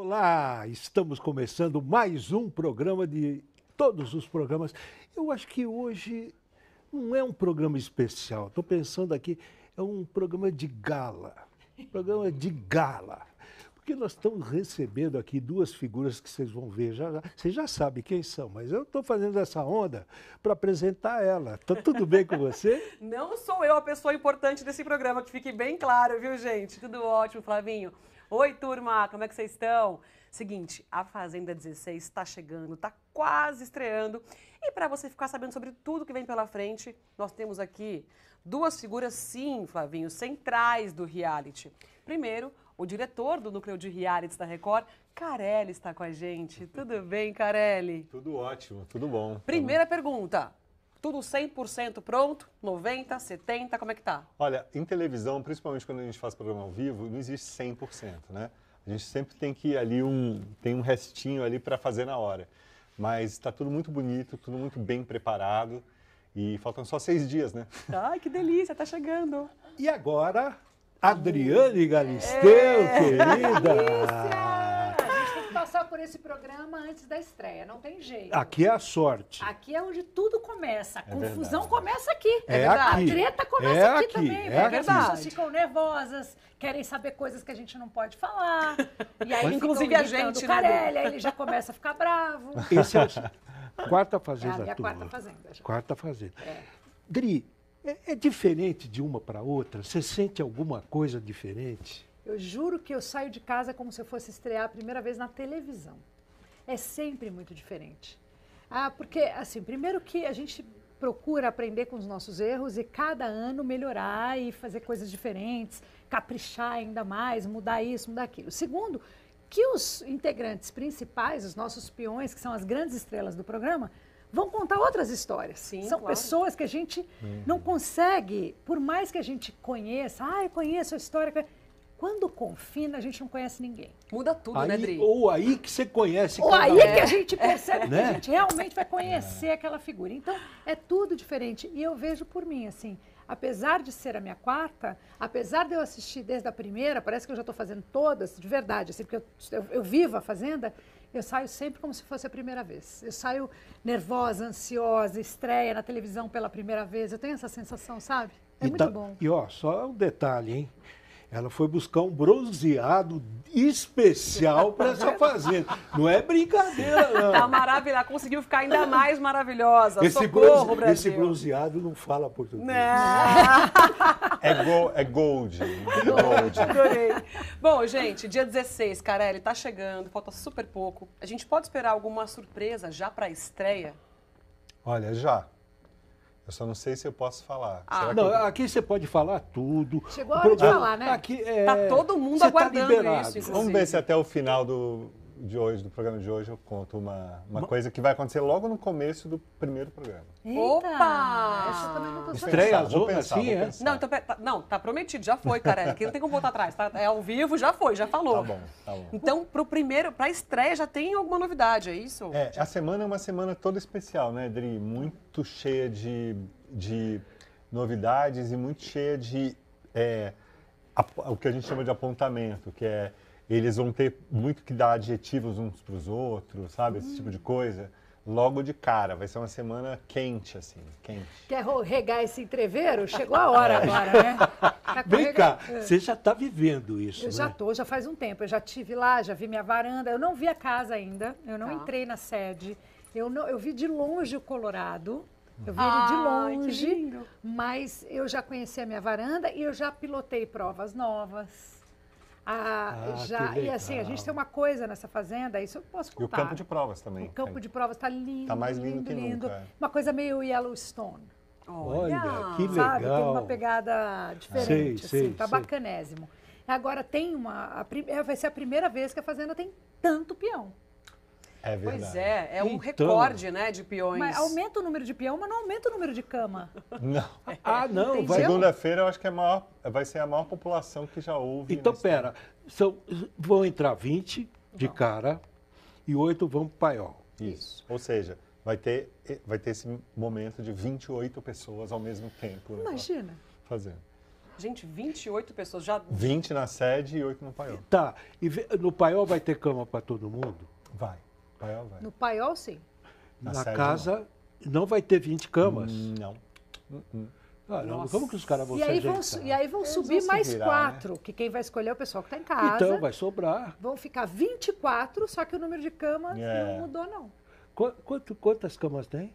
Olá, estamos começando mais um programa de todos os programas. Eu acho que hoje não é um programa especial, estou pensando aqui, é um programa de gala. Programa de gala. Porque nós estamos recebendo aqui duas figuras que vocês vão ver já. Vocês já sabem quem são, mas eu estou fazendo essa onda para apresentar ela. Tá tudo bem com você? Não sou eu a pessoa importante desse programa, que fique bem claro, viu, gente? Tudo ótimo, Flavinho. Oi, turma, como é que vocês estão? Seguinte, a Fazenda 16 está chegando, está quase estreando. E para você ficar sabendo sobre tudo que vem pela frente, nós temos aqui duas figuras, sim, Flavinho, centrais do reality. Primeiro, o diretor do núcleo de realities da Record, Carelli, está com a gente. Tudo bem, Carelli? Tudo ótimo, tudo bom. Primeira pergunta. Tudo 100% pronto? 90%, 70%, como é que tá? Olha, em televisão, principalmente quando a gente faz programa ao vivo, não existe 100%, né? A gente sempre tem que ir ali tem um restinho ali para fazer na hora. Mas está tudo muito bonito, tudo muito bem preparado e faltam só 6 dias, né? Ai, que delícia, tá chegando. E agora, Adriane Galisteu, querida. Passar por esse programa antes da estreia, não tem jeito. Aqui é a sorte. Aqui é onde tudo começa. A confusão verdade. começa aqui. É A aqui. treta começa É aqui aqui, também. é Porque as aqui. pessoas ficam nervosas, querem saber coisas que a gente não pode falar. E aí Inclusive ficam a irritando gente, o né, Carelli, aí ele já começa a ficar bravo. Esse é a quarta É fazenda a minha tua. quarta fazenda. Já. Quarta fazenda. É. Dri, é diferente de uma para outra? Você sente alguma coisa diferente? Eu juro que eu saio de casa como se eu fosse estrear a primeira vez na televisão. É sempre muito diferente. Porque, assim, primeiro que a gente procura aprender com os nossos erros e cada ano melhorar e fazer coisas diferentes, caprichar ainda mais, mudar isso, mudar aquilo. Segundo, que os integrantes principais, os nossos peões, que são as grandes estrelas do programa, vão contar outras histórias. Sim, são claro. pessoas que a gente não consegue, por mais que a gente conheça, eu conheço a história. Quando confina, a gente não conhece ninguém. Muda tudo, né, Dri? Ou aí que você conhece Ou cada aí um. é que a gente percebe Né? que a gente realmente vai conhecer aquela figura. Então, é tudo diferente. E eu vejo por mim, assim, apesar de ser a minha quarta, apesar de eu assistir desde a primeira, parece que eu já estou fazendo todas, de verdade, assim, porque eu vivo a Fazenda, eu saio sempre como se fosse a primeira vez. Eu saio nervosa, ansiosa, estreia na televisão pela primeira vez. Eu tenho essa sensação, sabe? É muito bom. E ó, só um detalhe, hein? Ela foi buscar um bronzeado especial para essa fazenda. Não é brincadeira, não. Tá maravilhosa, conseguiu ficar ainda mais maravilhosa. Esse Socorro, Brasil. esse bronzeado não fala português. É gold. Gold. Adorei. Bom, gente, dia 16, Carelli, tá chegando, falta super pouco. A gente pode esperar alguma surpresa já pra estreia? Olha, já. Eu só não sei se eu posso falar. Será que Não, eu- aqui você pode falar tudo. Chegou a hora de falar, né? Aqui Tá todo mundo você aguardando liberado. isso, inclusive. Vamos ver se até o final do programa de hoje, eu conto uma coisa que vai acontecer logo no começo do primeiro programa. Eita, Opa! essa eu também não tô sabendo. Estreia Vou azul pensar, assim, vou é? pensar. Não, então, não, tá prometido, já foi, Carelli, aqui não tem como voltar atrás, tá? É ao vivo, já foi, já falou. Tá bom, tá bom. Então, pra estreia já tem alguma novidade, é isso? A semana é uma semana toda especial, né, Dri? Muito cheia de novidades e muito cheia de o que a gente chama de apontamento, que é eles vão ter muito que dar adjetivos uns para os outros, sabe? Esse tipo de coisa. Logo de cara, vai ser uma semana quente, assim, quente. Quer regar esse entreveiro? Chegou a hora agora, né? Tá com Vem cá, rega- você já está vivendo isso, Eu né? já tô, já faz um tempo. Eu já estive lá, já vi minha varanda. Eu não vi a casa ainda, eu não Tá. entrei na sede. Eu vi de longe o Colorado. Eu vi Ai, ele de que longe, lindo. mas eu já conheci a minha varanda e eu já pilotei provas novas. que E assim, a gente legal. tem uma coisa nessa fazenda, isso eu posso E o contar. campo de provas também. O campo de provas está lindo, Tá mais lindo lindo, que lindo. nunca, é. Uma coisa meio Yellowstone. Olha, que Sabe? Tem legal. uma pegada diferente, Sei, assim, tá sei. bacanésimo. Agora tem vai ser a primeira vez que a Fazenda tem tanto peão. É verdade. Pois é um Então. recorde, né, de peões. Mas aumenta o número de peão, mas não aumenta o número de cama. Não. Ah, não, Entendeu? vai. Segunda-feira eu acho que vai ser a maior população que já houve. Então, nesse pera, vão entrar 20 de cara e 8 vão pro paiol. Isso. Ou seja, vai ter esse momento de 28 pessoas ao mesmo tempo. Né, Imagina. fazendo. Gente, 28 pessoas já... 20 na sede e 8 no paiol. Tá. E no paiol vai ter cama para todo mundo? Vai. Paiol vai. No paiol, sim. Na Na sede, casa não vai ter 20 camas? Não. Caramba, Nossa. como que os caras vão E se aí vão, ajeitar? e aí vão Eles subir vão se mais virar, 4, que quem vai escolher é o pessoal que está em casa. Então, vai sobrar. Vão ficar 24, só que o número de camas não mudou, não. Quantas camas tem?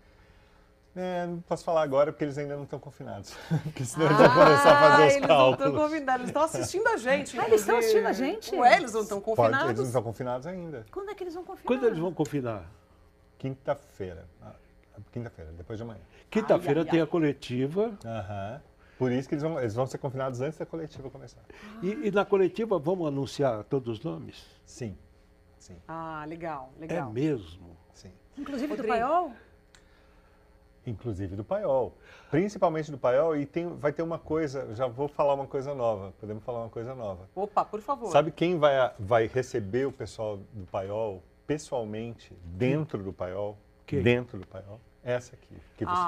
Não posso falar agora porque eles ainda não estão confinados. Porque senão eles vão começar a fazer os eles não estão cálculos. confinados, eles estão assistindo a gente. Ah, eles estão inclusive. assistindo a gente? Ué, eles não estão Eles não confinados? estão confinados ainda. Quando é que eles vão confinar? Quando eles vão confinar? Quinta-feira. Quinta-feira, depois de amanhã. Quinta-feira Ai, ai, tem ai. a coletiva. Aham. Por isso que eles vão ser confinados antes da coletiva começar. E na coletiva vamos anunciar todos os nomes? Sim. Sim. Ah, legal, É legal. mesmo? Sim. Inclusive do Rodrigo. paiol? Inclusive do paiol. Principalmente do paiol. E vai ter uma coisa, já vou falar uma coisa nova. Podemos falar uma coisa nova. Opa, por favor. Sabe quem vai receber o pessoal do paiol pessoalmente, dentro do paiol? Quem? Dentro do paiol? Essa aqui. Que você...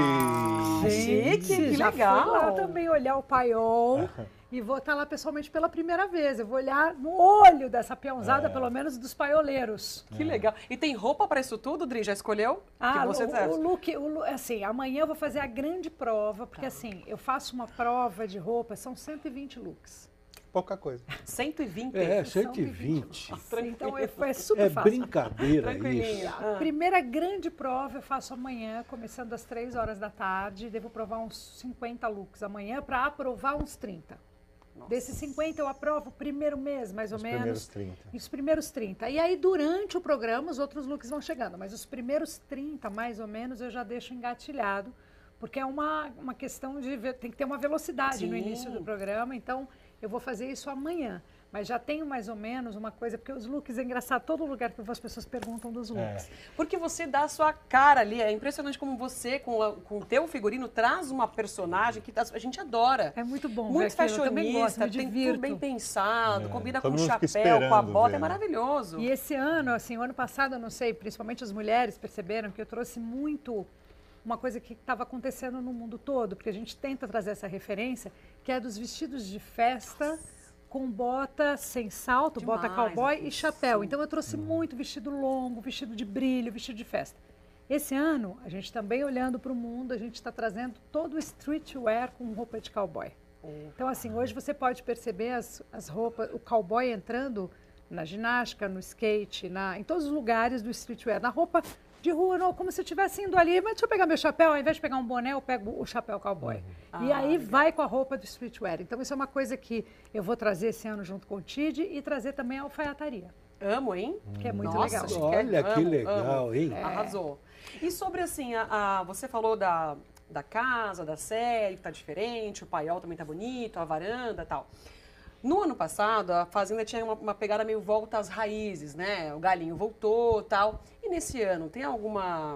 Chique, que já legal. fui lá também olhar o paiol e vou estar lá pessoalmente pela primeira vez. Eu vou olhar no olho dessa peãozada, pelo menos dos paioleiros. Que legal. E tem roupa para isso tudo, Dri? Já escolheu? Ah, Que você o look, assim, amanhã eu vou fazer a grande prova, porque assim, eu faço uma prova de roupa, são 120 looks. Pouca coisa. 120. É, São 120. Então foi super É fácil. brincadeira Tranquilinho. isso. A primeira grande prova eu faço amanhã, começando às 3 horas da tarde. Devo provar uns 50 looks amanhã para aprovar uns 30. Desses 50 eu aprovo o primeiro mês, mais ou Os menos. primeiros 30. E os primeiros 30. E aí, durante o programa, os outros looks vão chegando. Mas os primeiros 30, mais ou menos, eu já deixo engatilhado. Porque é uma questão de... Tem que ter uma velocidade no Sim. início do programa. Então, eu vou fazer isso amanhã. Mas já tenho mais ou menos uma coisa... Porque os looks, é engraçado, todo lugar que eu vou, as pessoas perguntam dos looks. Porque você dá a sua cara ali. É impressionante como você, com o teu figurino, traz uma personagem que a gente adora. É muito bom. Muito ver aquilo, eu também gosto, fashionista, me tem tudo divirto. bem pensado, combina com Todo o mundo fica chapéu, com a esperando bota, ver, é né? maravilhoso. E esse ano, assim, o ano passado, eu não sei, principalmente as mulheres perceberam que eu trouxe muito uma coisa que estava acontecendo no mundo todo, porque a gente tenta trazer essa referência, que é dos vestidos de festa com bota sem salto, Demais, bota cowboy aqui, e chapéu. sim. Então eu trouxe muito vestido longo, vestido de brilho, vestido de festa. Esse ano, a gente também olhando para o mundo, a gente está trazendo todo o streetwear com roupa de cowboy. Então, assim, hoje você pode perceber as roupas, o cowboy entrando na ginástica, no skate, em todos os lugares do streetwear. Na roupa de rua, não, como se eu estivesse indo ali, mas deixa eu pegar meu chapéu, ao invés de pegar um boné, eu pego o chapéu cowboy. E aí vai com a roupa do streetwear. Então, isso é uma coisa que eu vou trazer esse ano junto com o Tid e trazer também a alfaiataria, Amo, hein? que é muito Nossa, legal. chique. Olha que Amo, legal, amo. hein? Arrasou. E sobre, assim, você falou da casa, da série, que tá diferente, o paiol também tá bonito, a varanda e tal. No ano passado, a Fazenda tinha uma pegada meio volta às raízes, né? O galinho voltou e tal. E nesse ano, tem algum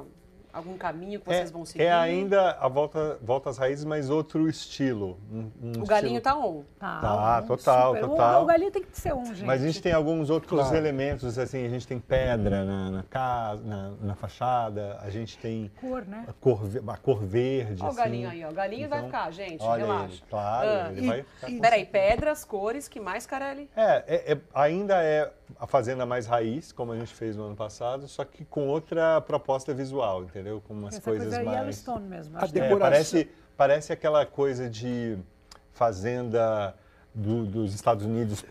caminho que vocês vão seguir? É ainda a volta às raízes, mas outro estilo. O galinho tá on. Tá, total, super. total. O galinho tem que ser gente. Mas a gente tem alguns outros Claro. elementos, assim, a gente tem pedra na casa, na fachada, a gente tem Cor, né? a cor verde, Olha o assim. galinho aí, ó. O galinho vai Então, ficar, gente, olha relaxa. ele, claro, Ah. ele vai ficar... Peraí, pedras, cores, que mais, Carelli? Ainda é a fazenda mais raiz, como a gente fez no ano passado, só que com outra proposta visual, entendeu? Com umas Essa coisas coisa mais... Yellowstone mesmo. A acho. decoração. Parece aquela coisa de fazenda dos Estados Unidos,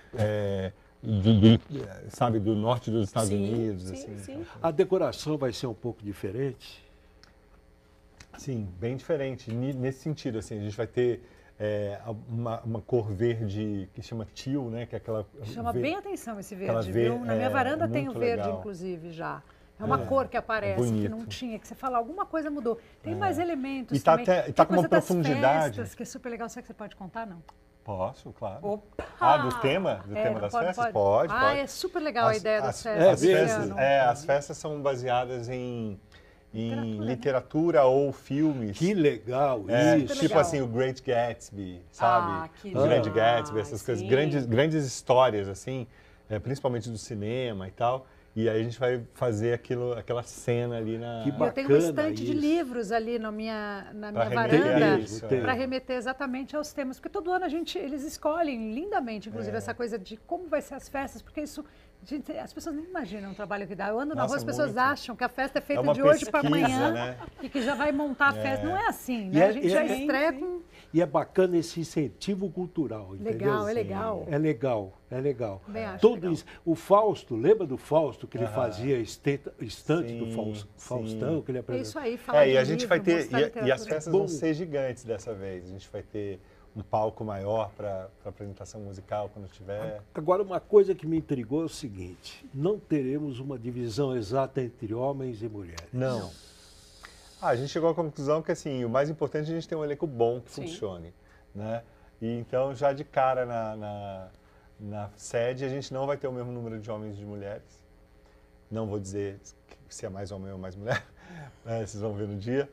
sabe, do norte dos Estados Sim, Unidos. sim, assim. sim. A decoração vai ser um pouco diferente? Sim, bem diferente. Nesse sentido, assim, a gente vai ter uma cor verde que chama teal, né? Que é aquela Chama bem atenção esse aquela verde, viu? Na minha varanda tem o muito verde, legal. inclusive, já. É uma cor que aparece, que bonito. não tinha, que você fala, alguma coisa mudou. Tem mais elementos E tá também. até- tá Tem com uma coisa das profundidade. festas, que é super legal. Será que você pode contar, não? Posso, claro. Opa! Do tema não das pode, festas? pode. Pode, Ah, pode. é super legal a ideia das as festas. esse festas, ano. as festas são baseadas em Literatura, né? literatura ou filmes. Que legal isso. Tipo legal. assim, o Great Gatsby, sabe? Ah, que O Grande demais, Gatsby, essas coisas, sim. grandes histórias, assim, principalmente do cinema e tal. E aí a gente vai fazer aquela cena ali na... Que E eu tenho uma bacana estante de isso. livros ali na minha remeter varanda a isso, para remeter exatamente aos temas. Porque todo ano eles escolhem lindamente, inclusive, essa coisa de como vai ser as festas, porque isso... Gente, as pessoas nem imaginam o trabalho que dá. Eu ando na rua, as pessoas muito. acham que a festa é feita uma de hoje para pesquisa, amanhã né? e que já vai montar a festa. Não é assim, E né? é- A gente já é- estreia com... E é bacana esse incentivo cultural, entendeu? Legal, é legal. É legal, é legal. Também acho Tudo legal. isso. O Fausto, lembra do Fausto, que ele fazia estante Sim, do Faustão, sim. que ele É apresentava? isso aí, falar E de a gente vai livro, ter... mostrar E as literatura. festas vão ser gigantes dessa vez. A gente vai ter um palco maior para apresentação musical quando tiver. Agora, uma coisa que me intrigou é o seguinte: não teremos uma divisão exata entre homens e mulheres. Não. A gente chegou à conclusão que, assim, o mais importante é a gente ter um elenco bom que Sim. funcione, né? E então, já de cara na sede, a gente não vai ter o mesmo número de homens e de mulheres. Não vou dizer se é mais homem ou mais mulher, né? Vocês vão ver no dia.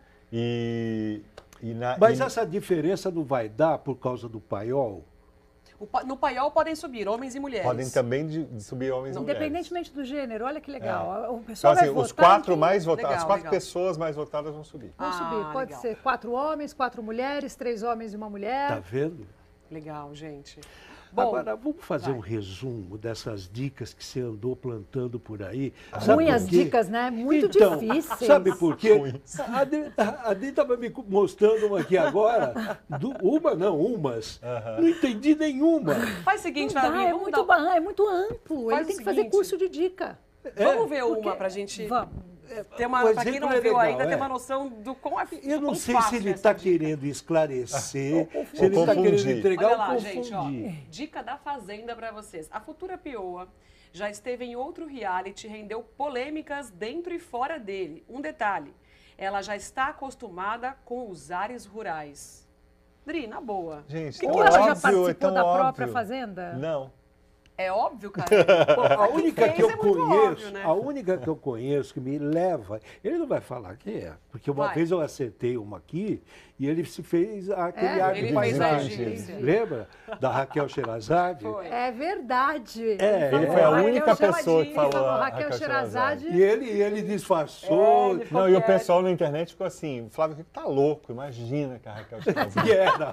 Mas essa diferença não vai dar por causa do paiol? No paiol podem subir homens e mulheres. podem também subir homens e mulheres. Independentemente do gênero, olha que legal. O Então, pessoal assim, vai os votar quatro em quem- mais votados, Legal, as quatro legal. pessoas mais votadas vão subir. Vão subir. Pode legal. ser 4 homens, 4 mulheres, 3 homens e uma mulher. Tá vendo? Legal, gente. Bom, Agora, vamos fazer vai. um resumo dessas dicas que você andou plantando por aí. Ruim por as quê? dicas, né? Muito Então, difíceis. sabe por quê? Ruins. A Adri estava me mostrando uma aqui agora. Umas. Não entendi nenhuma. faz o seguinte, Não dá, Flavinho, é vamos muito, dar... é muito amplo. Faz Ele tem o que fazer seguinte. curso de dica. Vamos ver Porque- uma pra gente Vamos. ter uma, o pra quem exemplo não é viu legal, ainda, ter é. uma noção do quão é Eu não quão sei fácil se ele essa está dica. querendo esclarecer, se Ou ele está querendo confundir. entregar Olha ou lá, gente, ó. confundir. Dica da Fazenda pra vocês. A futura Pioa já esteve em outro reality, rendeu polêmicas dentro e fora dele. Um detalhe, ela já está acostumada com os ares rurais. Dri, na boa. Gente, Ou tão ela já óbvio, é participou tão da óbvio. própria fazenda? Não. É óbvio, cara. Bom, a única que eu fez é muito conheço, óbvio, né? a única que eu conheço que me leva, ele não vai falar que é, porque uma Vai. vez eu acertei uma aqui e ele se fez aquele É, ar ele de fez a paisagem. egípcia. Lembra da Raquel Sherazade? Foi. É verdade. É, Ele Ele foi a Raquel única pessoa que Sherazade, falou falou a Raquel Sherazade. E ele disfarçou. ele Não, e o quieto. pessoal na internet ficou assim, o Flávio tá louco, imagina que a Raquel Sherazade. Que era.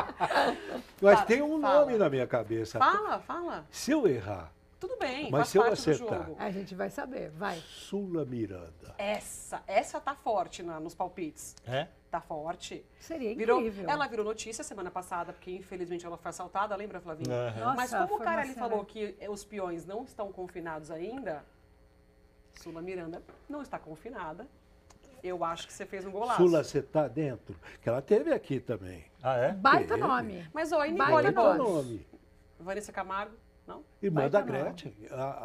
Mas Fala, tem um fala. nome na minha cabeça. Fala. Se eu errar, Tudo bem, Mas faz se eu parte do acertar? jogo. A gente vai saber, vai. Sula Miranda. Essa tá forte nos palpites. É? Tá forte. Seria Virou, incrível. ela virou notícia semana passada, porque infelizmente ela foi assaltada, lembra, Flavinho? Aham. Nossa, Mas como o foi cara uma ali cena. falou que os peões não estão confinados ainda, Sula Miranda não está confinada. Eu acho que você fez um golaço. Sula, você tá dentro? Que ela teve aqui também. Ah, é? Baita Teve. nome. Mas ó, e Baita Nicole Qual é o Bob? nome? Vanessa Camargo? Não? Irmã Baita da nome. Gretchen.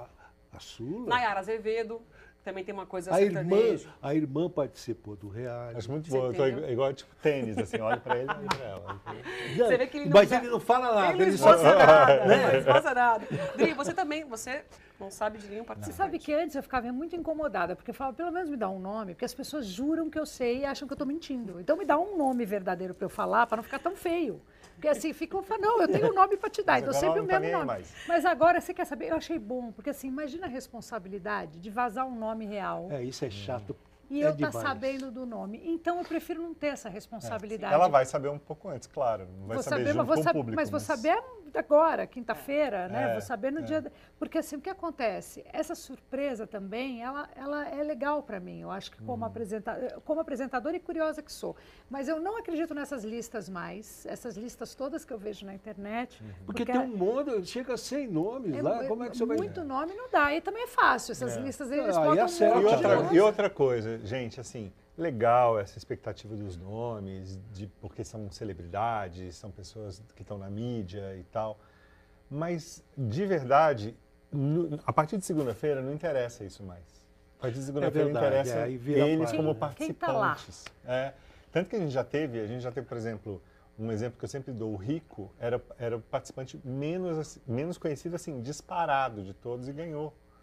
A Sula. Nayara Azevedo, também tem uma coisa A irmã, sertanejo. a irmã participou do reality. Acho muito Você bom. Eu tô entendeu? igual tipo tênis, assim, olho pra ele e olho pra ela. Você vê que ele não Mas já- ele não fala nada. Ele não Ele só... esboça nada, não esboça nada. Dri, você também, você não sabe de nenhum Você participante. sabe que antes eu ficava muito incomodada, porque eu falava, pelo menos me dá um nome, porque as pessoas juram que eu sei e acham que eu estou mentindo. Então me dá um nome verdadeiro para eu falar, para não ficar tão feio. Porque assim, ficam falando, não, eu tenho um nome para te dar, Mas então agora sempre o não tá mesmo nem aí nome. mais. Mas agora, você quer saber, eu achei bom, porque assim, imagina a responsabilidade de vazar um nome real É, isso é chato. e é eu estar demais. sabendo do nome. Então eu prefiro não ter essa responsabilidade. Ela vai saber um pouco antes, claro. Não vai Vou saber saber, junto mas vou com o saber, público. mas vou saber agora, quinta-feira, né? É, Vou saber no dia. Porque assim, o que acontece? Essa surpresa também, ela é legal para mim. Eu acho que como apresentadora e curiosa que sou. Mas eu não acredito nessas listas mais, essas listas todas que eu vejo na internet. Porque tem um mundo, chega a 100 nomes lá, como é que você vai... muito nome não dá. E também é fácil. Essas listas eles Ah, e botam a série um E monte de outra- outra, nome. e outra coisa, gente, assim, legal essa expectativa dos nomes, porque são celebridades, são pessoas que estão na mídia e tal. Mas, de verdade, a partir de segunda-feira não interessa isso mais. A partir de segunda-feira verdade, interessa aí vira eles página. como Quem tá lá? participantes. É. Tanto que a gente já teve, por exemplo, um exemplo que eu sempre dou, o Rico era o participante menos conhecido, assim, disparado de todos e ganhou.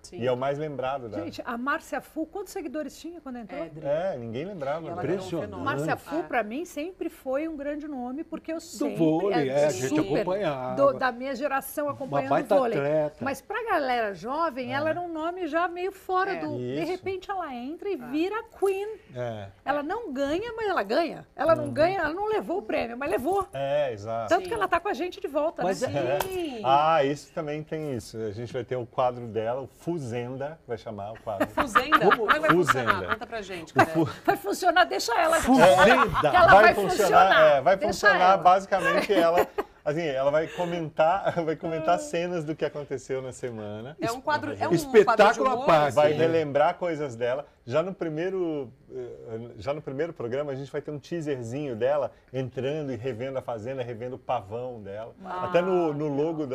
Sim. E é o mais lembrado dela. Gente, a Márcia Fu, quantos seguidores tinha quando entrou? Dri. Ninguém lembrava. E ela dela. virou um Impressionante. fenômeno. Márcia Fu, É. pra mim, sempre foi um grande nome, porque eu Do sempre... vôlei, a gente super, acompanhava. da minha geração acompanhando o baita vôlei. atleta. Mas pra galera jovem, ela era um nome já meio fora do... De Isso. repente ela entra e vira Queen. É. Ela não ganha, mas ela ganha. Ela não ganha, ela não levou o prêmio, mas levou. Exato. Tanto Sim. que ela tá com a gente de volta, Mas né? Sim. Isso também tem isso. A gente vai ter o quadro dela, o Fuzenda, vai chamar o quadro. Fuzenda? Como é que vai funcionar? Fuzenda. Conta pra gente, cara. Vai funcionar, deixa ela. gente. Fuzenda. Que ela vai funcionar. Vai Deixa funcionar ela. basicamente ela vai comentar cenas do que aconteceu na semana. É um quadro, Espetáculo quadro de à humor, parte. Vai assim? relembrar coisas dela. Já no primeiro programa, a gente vai ter um teaserzinho dela entrando e revendo a fazenda, revendo o pavão dela. Até no logo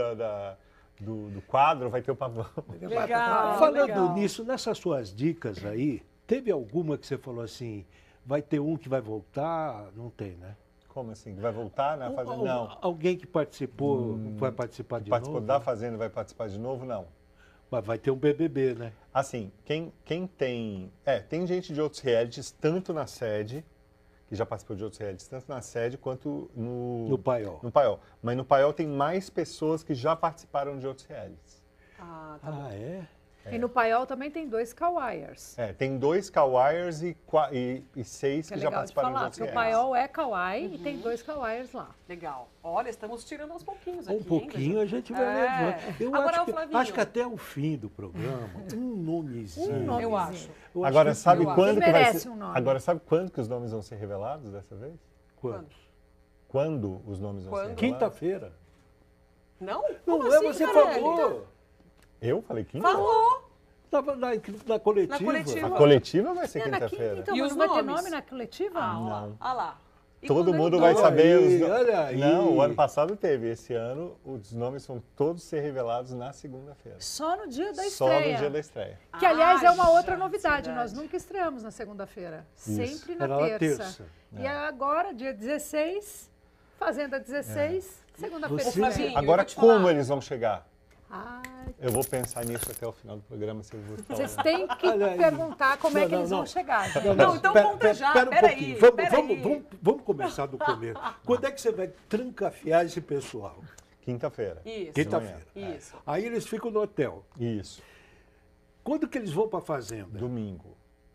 do quadro vai ter o pavão. Legal. Falando legal. nisso, nessas suas dicas aí, teve alguma que você falou assim, vai ter um que vai voltar? Não tem, né? Como assim? Vai voltar na fazenda? Não. Alguém que participou vai participar de Participou novo? da fazenda vai participar de novo? Não. Mas vai ter um BBB, né? Assim, quem tem... tem gente de outros realities, tanto na sede, que já participou de outros realities, tanto na sede quanto No Paiol. no Paiol. Mas no Paiol tem mais pessoas que já participaram de outros realities. Ah, tá bom. Ah, é? E no Paiol também tem 2 Kawaiers. Tem 2 Kawaiers e 6 Que que é já legal de participaram de falar, outros porque o realities. Paiol é Kawaii e tem 2 Kawaiers lá. Legal. Olha, estamos tirando aos pouquinhos aqui. Um pouquinho a gente vai levando. Eu Agora, acho Flavinho. que até o fim do programa, um nomezinho. Um nome. Eu acho. Eu acho Agora, que sabe eu quando acho. que vai Merece ser... um nome. Agora, sabe quando que os nomes vão ser revelados dessa vez? Quando? Quando os nomes vão ser Quando? revelados? Quinta-feira. Não? Não Como é, assim, você Carelli? falou. Eu falei quinta? Falou. Tava na coletiva. Na coletiva. A coletiva vai ser É, na quinta-feira. quinta, então, E mas os não vai ter nomes? nome na coletiva? Ah, Não. lá. Ah lá. E Todo quando mundo ele vai doa? saber Aí, os olha aí. Não, o ano passado teve. Esse ano, os nomes vão todos ser revelados na segunda-feira. Só no dia da Só estreia. no dia da estreia. Que, aliás, é uma outra gente, novidade. verdade. Nós nunca estreamos na segunda-feira. Sempre na Era na terça. terça. E agora, dia 16, Fazenda 16, segunda-feira. Você- estreia. Flavinho, Agora, eu vou te falar. como eles vão chegar? Ai, Eu vou pensar nisso até o final do programa, se eu vou falar. vocês têm que Olha aí. perguntar como é que Não, eles não. vão chegar. gente. Não, então conta já, Pera um peraí, pouquinho. peraí. Vamos começar do começo. Quando é que você vai trancafiar esse pessoal? Quinta-feira. Isso. Quinta-feira. Isso. Aí eles ficam no hotel. Isso. Quando que eles vão para a fazenda? Domingo.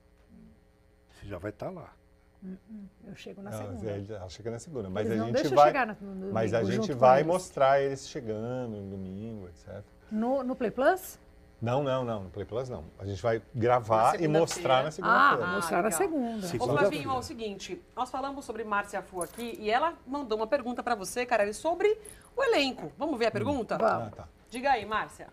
Você já vai estar lá. Eu chego na Ela segunda. chega na segunda. Mas Eles a não gente deixam vai. chegar no domingo Mas a junto gente com vai eles. mostrar eles chegando no domingo, etc. No Play Plus? Não, no Play Plus não. A gente vai Na gravar e segunda-feira. mostrar na Ah, segunda-feira. mostrar na legal. segunda. Sim. Ô, Flavinho, é o seguinte, nós falamos sobre Márcia Fu aqui e ela mandou uma pergunta pra você, Carelli, sobre o elenco. Vamos ver a pergunta? Vamos. Tá. Diga aí, Márcia.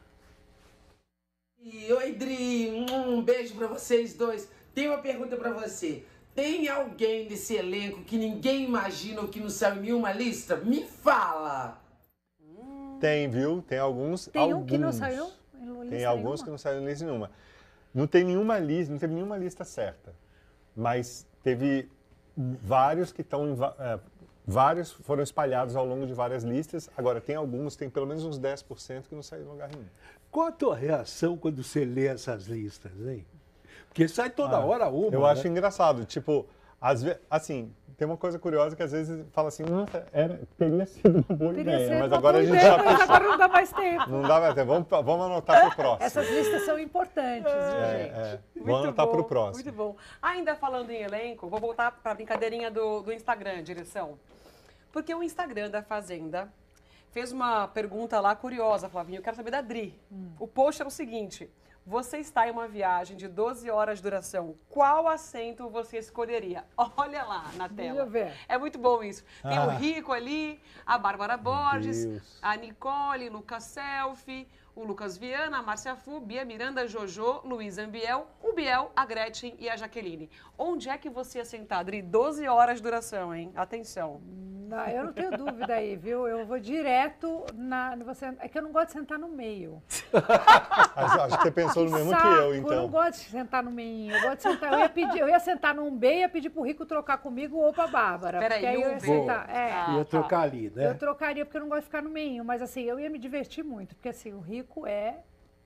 E, oi, Dri, um beijo pra vocês dois. Tem uma pergunta pra você. Tem alguém desse elenco que ninguém imagina ou que não saiu em nenhuma lista? Me fala! Tem, viu? Tem alguns. Tem um que não alguns. saiu em lista Tem alguns nenhuma? que não saíram em lista nenhuma. Não tem nenhuma lista, não teve nenhuma lista certa. Mas teve vários que estão vários foram espalhados ao longo de várias listas. Agora, tem alguns, tem pelo menos uns 10% que não saíram em lugar nenhum. Qual a tua reação quando você lê essas listas, hein? Porque sai toda hora uma. Eu né? acho engraçado. Tipo, às vezes, assim, tem uma coisa curiosa que às vezes fala assim, nossa, teria sido uma boa Teria ideia, sido mas uma agora a boa gente ideia, já mas puxou. agora não dá mais tempo. Não dá mais tempo. Vamos anotar pro próximo. Essas listas são importantes, viu, gente? Vamos anotar pro próximo. Muito bom. Ainda falando em elenco, vou voltar para a brincadeirinha do Instagram, direção. Porque o Instagram da Fazenda fez uma pergunta lá curiosa, Flavinho. Eu quero saber da Dri. O post era o seguinte: você está em uma viagem de 12 horas de duração. Qual assento você escolheria? Olha lá na tela. eu ver. É muito bom isso. Tem o Rico ali, a Bárbara Borges, Deus. a Nicole, Lucas Selfie, o Lucas Viana, a Márcia Fu, Bia Miranda, Jojo, Luiz Ambiel, o Biel, a Gretchen e a Jaqueline. Onde é que você ia sentar, Adri? 12 horas de duração, hein? Atenção. Não, eu não tenho dúvida aí, viu? Eu vou direto na... É que eu não gosto de sentar no meio. Acho que você pensou no mesmo Saco, que eu, eu então. não gosto de sentar no meio. Eu gosto de sentar... Eu ia sentar num B e ia pedir pro Rico trocar comigo ou pra Bárbara. Peraí, porque aí eu um ia B? sentar. É. Ah, Ia tá. trocar ali, né? Eu trocaria porque eu não gosto de ficar no meio, mas assim, eu ia me divertir muito, porque assim, o Rico é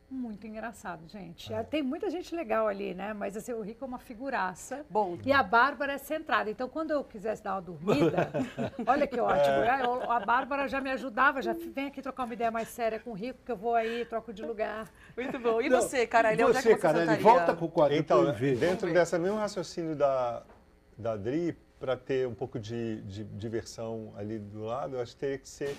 Muito engraçado, gente. Tem muita gente legal ali, né? Mas assim, o Rico é uma figuraça. Bom. E a Bárbara é centrada. Então, quando eu quisesse dar uma dormida, olha que ótimo. A Bárbara já me ajudava, já vem aqui trocar uma ideia mais séria com o Rico, que eu vou aí, troco de lugar. Muito bom. E você, Caralho? Onde é que Você, você Caralho, sentaria? volta com o quadro Então, pra eu ver. dentro dessa mesmo raciocínio da Adri, para ter um pouco de diversão ali do lado, eu acho que teria que ser,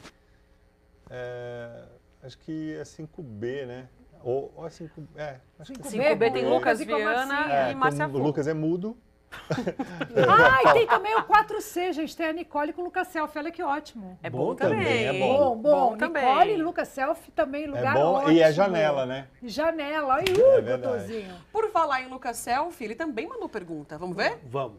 acho que é 5B, né? Ou 5, acho que 5B tem Lucas e Comarcinha. Viana e Márcia o Fogo. Lucas é mudo. E tem também o 4C, gente. Tem a Nicole com o Lucas Selfie. Olha que ótimo. É Bom bom também. também, é bom. Bom. também. Nicole e Lucas Selfie também, lugar É bom ótimo. e é janela, né? Janela. Olha, É verdade. doutorzinho. Por falar em Lucas Selfie, ele também mandou pergunta. Vamos ver? Vamos.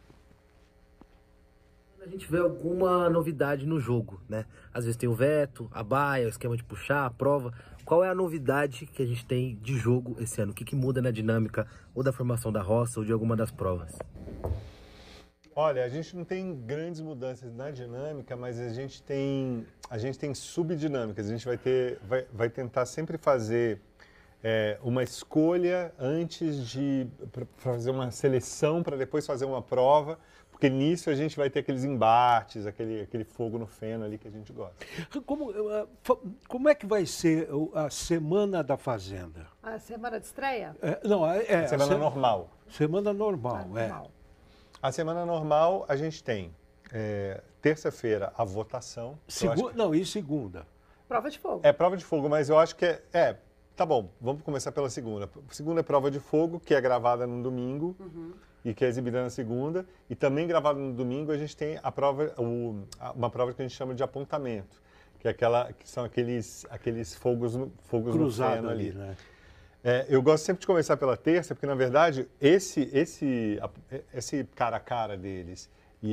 A gente vê alguma novidade no jogo, né? Às vezes tem o veto, a baia, o esquema de puxar, a prova. Qual é a novidade que a gente tem de jogo esse ano? O que muda na dinâmica ou da formação da roça ou de alguma das provas? Olha, a gente não tem grandes mudanças na dinâmica, mas a gente tem subdinâmicas. A gente vai tentar sempre fazer uma escolha antes de fazer uma seleção para depois fazer uma prova, porque nisso a gente vai ter aqueles embates, aquele fogo no feno ali que a gente gosta. Como é que vai ser a Semana da Fazenda? A semana de estreia? Semana normal. Semana normal, Normal. A semana normal a gente tem terça-feira a votação. E segunda? Prova de fogo. É prova de fogo, mas eu acho que tá bom, vamos começar pela segunda. Segunda é prova de fogo, que é gravada no domingo e que é exibida na segunda. E também gravada no domingo a gente tem uma prova que a gente chama de apontamento, que é que são aqueles fogos no Cruzado feno ali. né? Eu gosto sempre de começar pela terça, porque na verdade esse cara a cara deles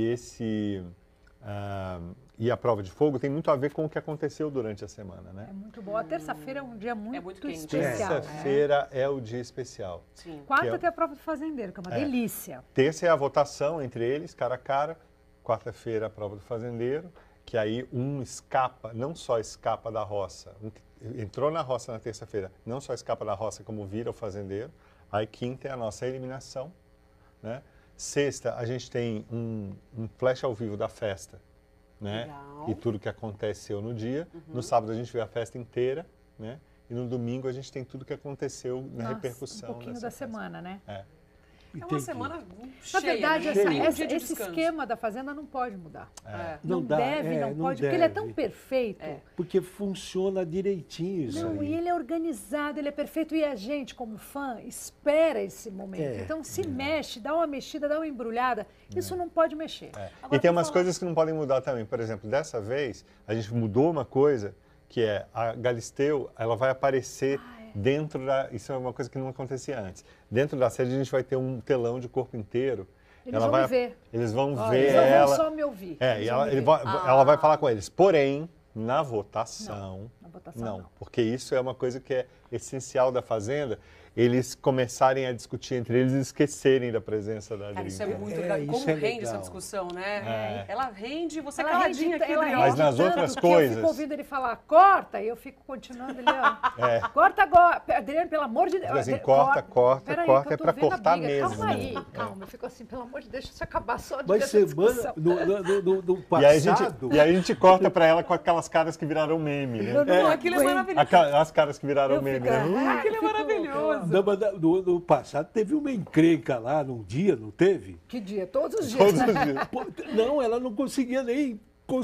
e a prova de fogo tem muito a ver com o que aconteceu durante a semana, né? É muito bom. A terça-feira é um dia muito quente. especial. Terça-feira é o dia especial. Sim. Quarta tem a prova do fazendeiro, que é uma delícia. Terça é a votação entre eles, cara a cara. Quarta-feira a prova do fazendeiro, que aí um escapa, não só escapa da roça, entrou na roça na terça-feira, não só escapa da roça, como vira o fazendeiro. Aí quinta é a nossa eliminação, né? Sexta, a gente tem um flash ao vivo da festa, né? Legal. E tudo que aconteceu no dia. No sábado a gente vê a festa inteira, né? E no domingo a gente tem tudo que aconteceu na repercussão. Um pouquinho dessa da festa. semana, né? É uma Entendi. semana Na cheia. verdade, né? assim, Tem um dia de esse descanso. esquema da Fazenda não pode mudar. Não dá, não não pode, porque ele é deve. tão perfeito. Porque funciona direitinho isso Não, aí. e ele é organizado, ele é perfeito. E a gente, como fã, espera esse momento. Então, se mexe, dá uma mexida, dá uma embrulhada. Isso não pode mexer. E tem umas coisas que não podem mudar também. Por exemplo, dessa vez, a gente mudou uma coisa, que é a Galisteu, ela vai aparecer dentro da... Isso é uma coisa que não acontecia antes. Dentro da sede, a gente vai ter um telão de corpo inteiro. Eles vão me ver. Eles vão ver Eles não ela... vão só me ouvir. E Eles vão me ver. ela vai falar com eles. Porém, na votação... Na votação, não. Porque isso é uma coisa que é essencial da Fazenda, eles começarem a discutir entre eles e esquecerem da presença da Adri. Cara, isso é muito legal. E isso como é rende legal. essa discussão, né? Ela rende e você Ela caladinha rende- aqui, ela Adriana. Mas rende nas tanto outras que coisas- eu fico ouvindo ele falar, corta, e eu fico continuando ali, ó. Corta agora. Adriano, pelo amor de Deus. Fica assim, corta, Peraí, corta, que eu é tô pra vendo a cortar briga. mesmo. Calma aí, calma. Eu fico assim, pelo amor de Deus, deixa isso acabar só de Mas ver essa semana, discussão. no E aí, passado... a gente corta pra ela com aquelas caras que viraram meme, né? Não, aquilo é maravilhoso. As caras que viraram meme, né? Aquilo é maravilhoso. Não, mas no passado teve uma encrenca lá num dia, não teve? Que dia? Todos os dias. Todos os dias. Pô, não, ela não conseguia nem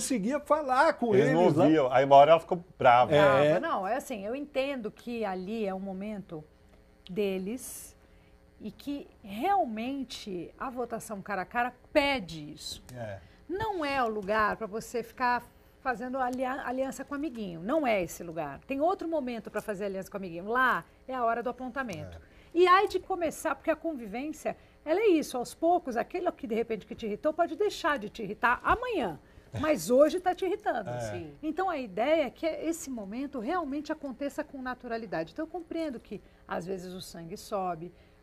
falar com Eles não eles lá. ouviam. Aí uma hora ela ficou brava. Brava. Não, é assim, eu entendo que ali é um momento deles e que realmente a votação cara a cara pede isso. Não é o lugar para você ficar fazendo aliança com o amiguinho. Não é esse lugar. Tem outro momento para fazer aliança com o amiguinho. Lá é a hora do apontamento. E aí de começar, porque a convivência, ela é isso. Aos poucos, aquele que de repente que te irritou pode deixar de te irritar amanhã. Mas hoje está te irritando. Sim. Então a ideia é que esse momento realmente aconteça com naturalidade. Então eu compreendo que às vezes o sangue sobe,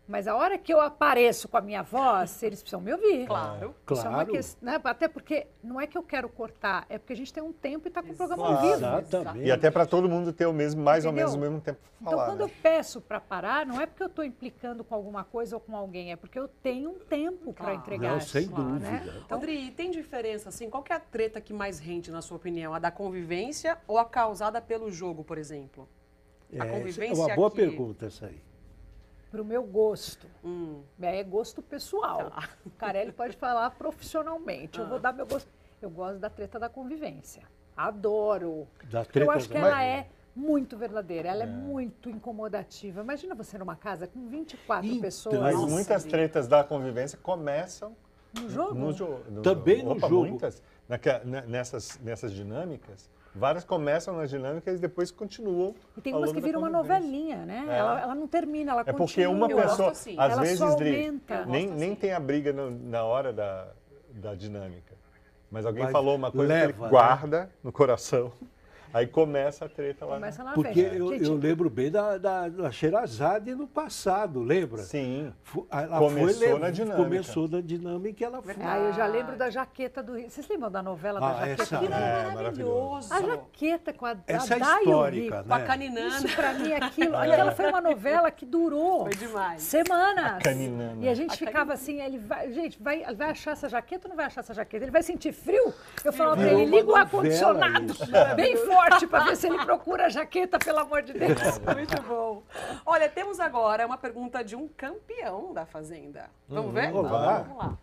Mas a hora que eu apareço com a minha voz, eles precisam me ouvir. Claro. Isso é uma Claro. questão, né? Até porque não é que eu quero cortar, é porque a gente tem um tempo e está com o programa ao Claro. vivo. Exatamente. E até para todo mundo ter o mesmo, mais ou Entendeu? menos o mesmo tempo para Então, falar. quando né? eu peço para parar, não é porque eu estou implicando com alguma coisa ou com alguém, é porque eu tenho um tempo para Claro. entregar. Não, sem Claro, dúvida. né? Então, Adri, tem diferença, assim, qual que é a treta que mais rende, na sua opinião? A da convivência ou a causada pelo jogo, por exemplo? A É convivência uma boa aqui- pergunta essa aí. Para o meu gosto. Hum, É gosto pessoal. Tá. O Carelli pode falar profissionalmente. Eu vou dar meu gosto. Eu gosto da treta da convivência. Adoro. Da Eu treta acho que da- ela é muito verdadeira, ela é muito incomodativa. Imagina você numa casa com 24 Então, pessoas Mas Nossa, muitas Adri. tretas da convivência começam no jogo. no jogo. Também no jogo. Muitas. Nessas dinâmicas, várias começam nas dinâmicas e depois continuam. E tem ao umas longo que da viram uma convivência. novelinha, né? É. Ela não termina, ela É continua. porque uma Eu gosto pessoa, assim. às Ela vezes, só Dri, aumenta. nem, Eu gosto nem assim. tem a briga na hora da dinâmica. Mas alguém Mas falou uma coisa que leva, ele né? guarda no coração. Aí começa a treta lá. Começa na Porque frente. Gente, eu lembro bem da Sherazade no passado, lembra? Sim. Ela Começou na dinâmica. Começou na dinâmica e ela foi. Ah, eu já lembro da jaqueta do Rio. Vocês lembram da novela da Ah, jaqueta? essa Aquilo é era maravilhoso. A jaqueta com a Essa é Dai e o histórica, Rico. Com a né? caninana. Isso pra mim, aquela foi uma novela que durou Foi demais. semanas. A caninana. E a gente ficava assim, ele vai, gente, vai achar essa jaqueta ou não vai achar essa jaqueta? Ele vai sentir frio? Eu falava pra Virou ele, uma liga o novela ar-condicionado isso. bem forte pra ver se ele procura a jaqueta, pelo amor de Deus. Muito bom. Olha, temos agora uma pergunta de um campeão da Fazenda. Vamos ver? vamos lá. Vamos lá.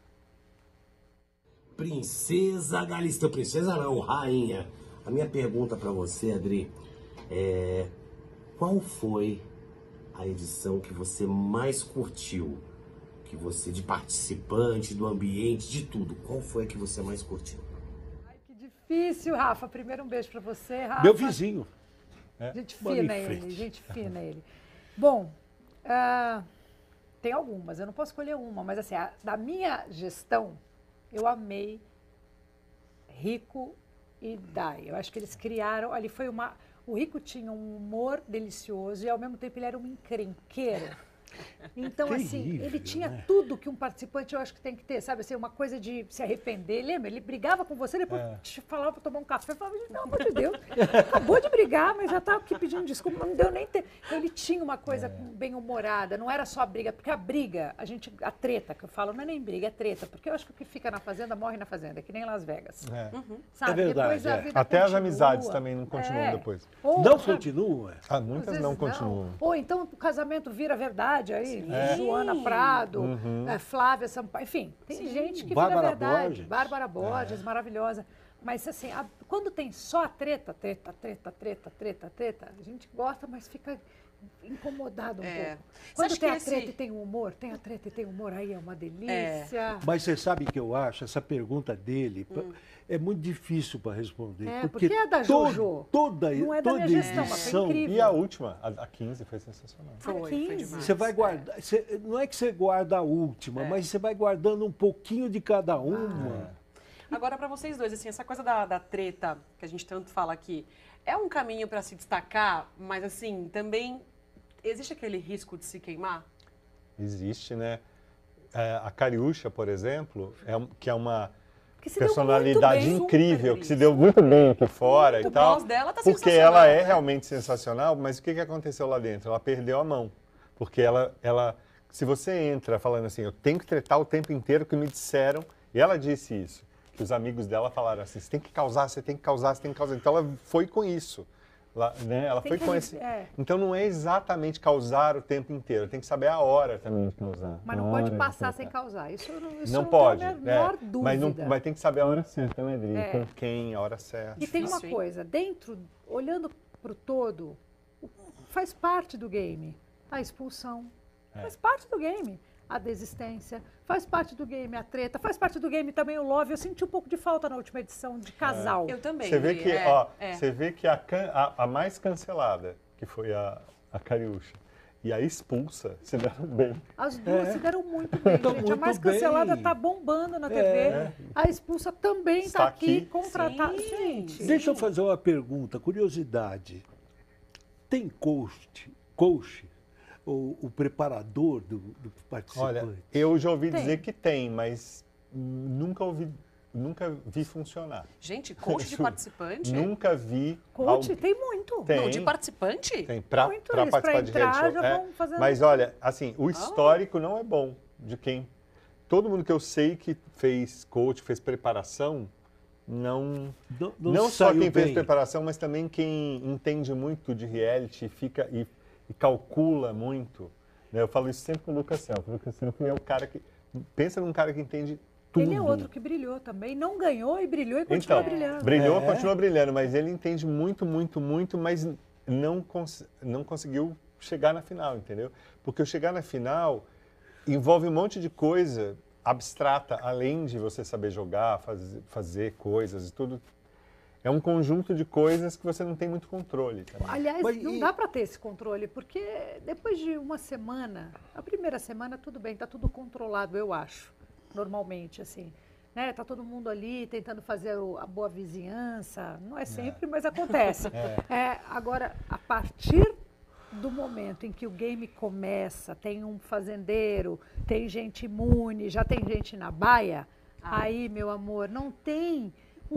Princesa Galisteu, princesa não, rainha. A minha pergunta pra você, Adri, é qual foi a edição que você mais curtiu? Que você, de participante, do ambiente, de tudo, qual foi a que você mais curtiu? Ai, que difícil, Rafa. Primeiro um beijo pra você, Rafa. Meu vizinho. Gente Bola em fina ele, frente. gente fina ele. Bom, tem algumas, eu não posso escolher uma, mas assim, da minha gestão, eu amei Rico e Dai. Eu acho que eles criaram, ali foi uma... O Rico tinha um humor delicioso e ao mesmo tempo ele era um encrenqueiro. Então, assim, Terrível, ele tinha né? tudo que um participante eu acho que tem que ter, sabe? Assim, uma coisa de se arrepender. Lembra? Ele brigava com você, depois te falava para tomar um café. Eu falava, pelo amor de Deus, acabou de brigar, mas já estava aqui pedindo desculpa, não deu nem tempo. Então, ele tinha uma coisa bem-humorada, não era só a briga, porque a briga, a treta que eu falo, não é nem briga, é treta, porque eu acho que o que fica na fazenda morre na fazenda, é que nem Las Vegas. É. Sabe? É verdade, Depois a é. vida Até as continua. amizades também não continuam É. depois. Ou, Não sabe, continua? Ah, às muitas vezes não continuam. Ou então o casamento vira verdade aí, Sim. Joana Prado, Uhum. Flávia Sampaio, enfim, tem Sim. gente que Bárbara vira verdade. Borges. Bárbara Borges, maravilhosa. Mas assim, quando tem só a treta, a gente gosta, mas fica incomodado um pouco. Você Quando acha tem que a treta esse- e tem o humor, aí é uma delícia. Mas você sabe que eu acho, essa pergunta dele é muito difícil para responder. É, porque é da Jojo. Toda Não é da toda minha gestão, mas foi edição, incrível. E a última, a 15, foi sensacional. Foi 15. demais. você vai guardar. Não é que você guarda a última, mas você vai guardando um pouquinho de cada uma. Agora, para vocês dois, assim, essa coisa da treta que a gente tanto fala aqui, é um caminho para se destacar, mas assim, também existe aquele risco de se queimar? Existe, né? A Cariúcha, por exemplo, que é uma Porque se deu personalidade muito bem. incrível, Super que se deu muito bem aqui fora O e tal. pós dela tá porque sensacional, ela é né? realmente sensacional, mas o que aconteceu lá dentro? Ela perdeu a mão. Porque ela, se você entra falando assim, eu tenho que tretar o tempo inteiro que me disseram, e ela disse isso, que os amigos dela falaram assim, você tem que causar, você tem que causar, você tem que causar. Então ela foi com isso. Né? Ela Tem foi que com ele- esse. é. Então não é exatamente causar o tempo inteiro, tem que saber a hora também de causar. Mas não A pode hora de passar sem tretar. causar. Isso Não não pode, tem a menor mas, dúvida. mas tem que saber a hora certa, né, Adri? É. Com quem, a hora certa. E tem uma Difícil, hein? coisa, olhando para o todo, faz parte do game a expulsão, faz parte do game a desistência, faz parte do game a treta, faz parte do game também o love. Eu senti um pouco de falta na última edição de casal. Eu também. Você vê Dri, que, é. você vê que a mais cancelada, que foi a Cariúcha, e a expulsa se deram bem. As duas se deram muito bem, Tão gente. A muito mais cancelada bem. está bombando na TV. É. A expulsa também Está está aqui aqui. contratada. Sim. Gente, Deixa eu fazer uma pergunta, curiosidade. Tem coach o preparador do participante? Olha, eu já ouvi Tem. dizer que tem, mas nunca vi funcionar. Gente, coach de participante? Nunca vi. Coach, tem muito. Tem. Não, de participante? Tem, para Muito, eles participar pra de entrar reality show. já vão fazendo- Mas olha, assim, o histórico não é bom de quem. Todo mundo que eu sei que fez coach, fez preparação, não só saiu quem fez bem. preparação, mas também quem entende muito de reality fica e calcula muito. Né? Eu falo isso sempre com o Lucas Self. O Lucas Self é o cara que. Pensa num cara que entende tudo. Ele é outro que brilhou também. Não ganhou e brilhou e continua Então, brilhando. brilhou, continua brilhando, mas ele entende muito, mas não conseguiu chegar na final, entendeu? Porque o chegar na final envolve um monte de coisa abstrata, além de você saber jogar, fazer coisas e tudo. É um conjunto de coisas que você não tem muito controle também. Aliás, Mas não dá para ter esse controle, porque depois de uma semana, a primeira semana tudo bem, tá tudo controlado, eu acho, normalmente, assim. Né? Tá todo mundo ali tentando fazer a boa vizinhança, não é sempre, mas acontece. Agora, a partir do momento em que o game começa, tem um fazendeiro, tem gente imune, já tem gente na baia, aí, meu amor, não tem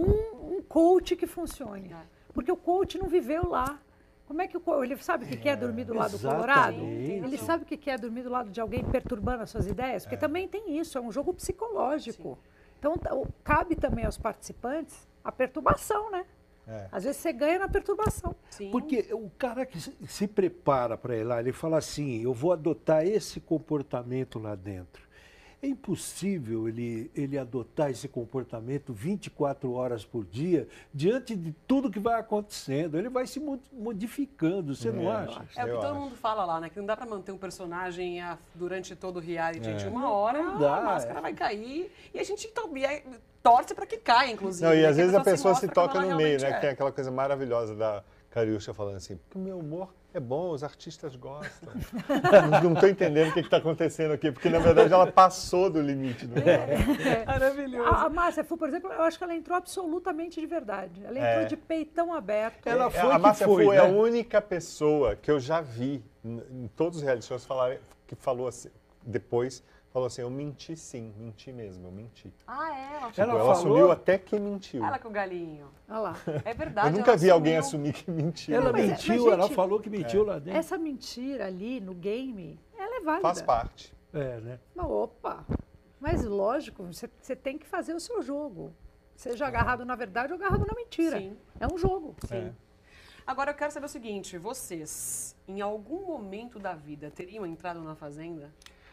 um coach que funcione. Porque o coach não viveu lá. Como é que o coach, ele sabe o que é dormir do lado do Colorado? exatamente. Ele sabe o que é dormir do lado de alguém perturbando as suas ideias? Porque também tem isso, é um jogo psicológico. Então, cabe também aos participantes a perturbação, né? Às vezes você ganha na perturbação. Sim. Porque o cara que se prepara para ir lá, ele fala assim, eu vou adotar esse comportamento lá dentro. É impossível ele adotar esse comportamento 24 horas por dia diante de tudo que vai acontecendo. Ele vai se modificando, você não acha? É o que Eu todo acho. mundo fala lá, né? Que não dá pra manter um personagem durante todo o reality. De uma hora Não dá, a máscara vai cair e a gente torce pra que caia, inclusive. Não, e né? às Que vezes a pessoa se mostra como toca ela no meio, realmente né? é. Que tem aquela coisa maravilhosa da Cariúcha falando assim, porque o meu humor é bom, os artistas gostam. Não estou entendendo o que está acontecendo aqui, porque na verdade ela passou do limite. Não é? Maravilhoso. A Márcia Fu, por exemplo, eu acho que ela entrou absolutamente de verdade. Ela entrou de peitão aberto. Ela foi A que Márcia foi, Fu é a né? única pessoa que eu já vi em todos os reality shows que falou assim, depois, falou assim, eu menti sim, menti mesmo, eu menti. Ela Tipo, Ela ela falou- assumiu até que mentiu. Ela com o galinho. Olha lá. É verdade. Eu nunca ela vi alguém assumiu. assumir que mentiu. Ela mas mentiu, gente, ela falou que mentiu lá dentro. Essa mentira ali no game, ela é válida. Faz parte. É, né? Mas, opa, mas lógico, você tem que fazer o seu jogo. Seja agarrado na verdade ou agarrado na mentira. Sim. É um jogo. Sim. Agora eu quero saber o seguinte, vocês, em algum momento da vida, teriam entrado na Fazenda?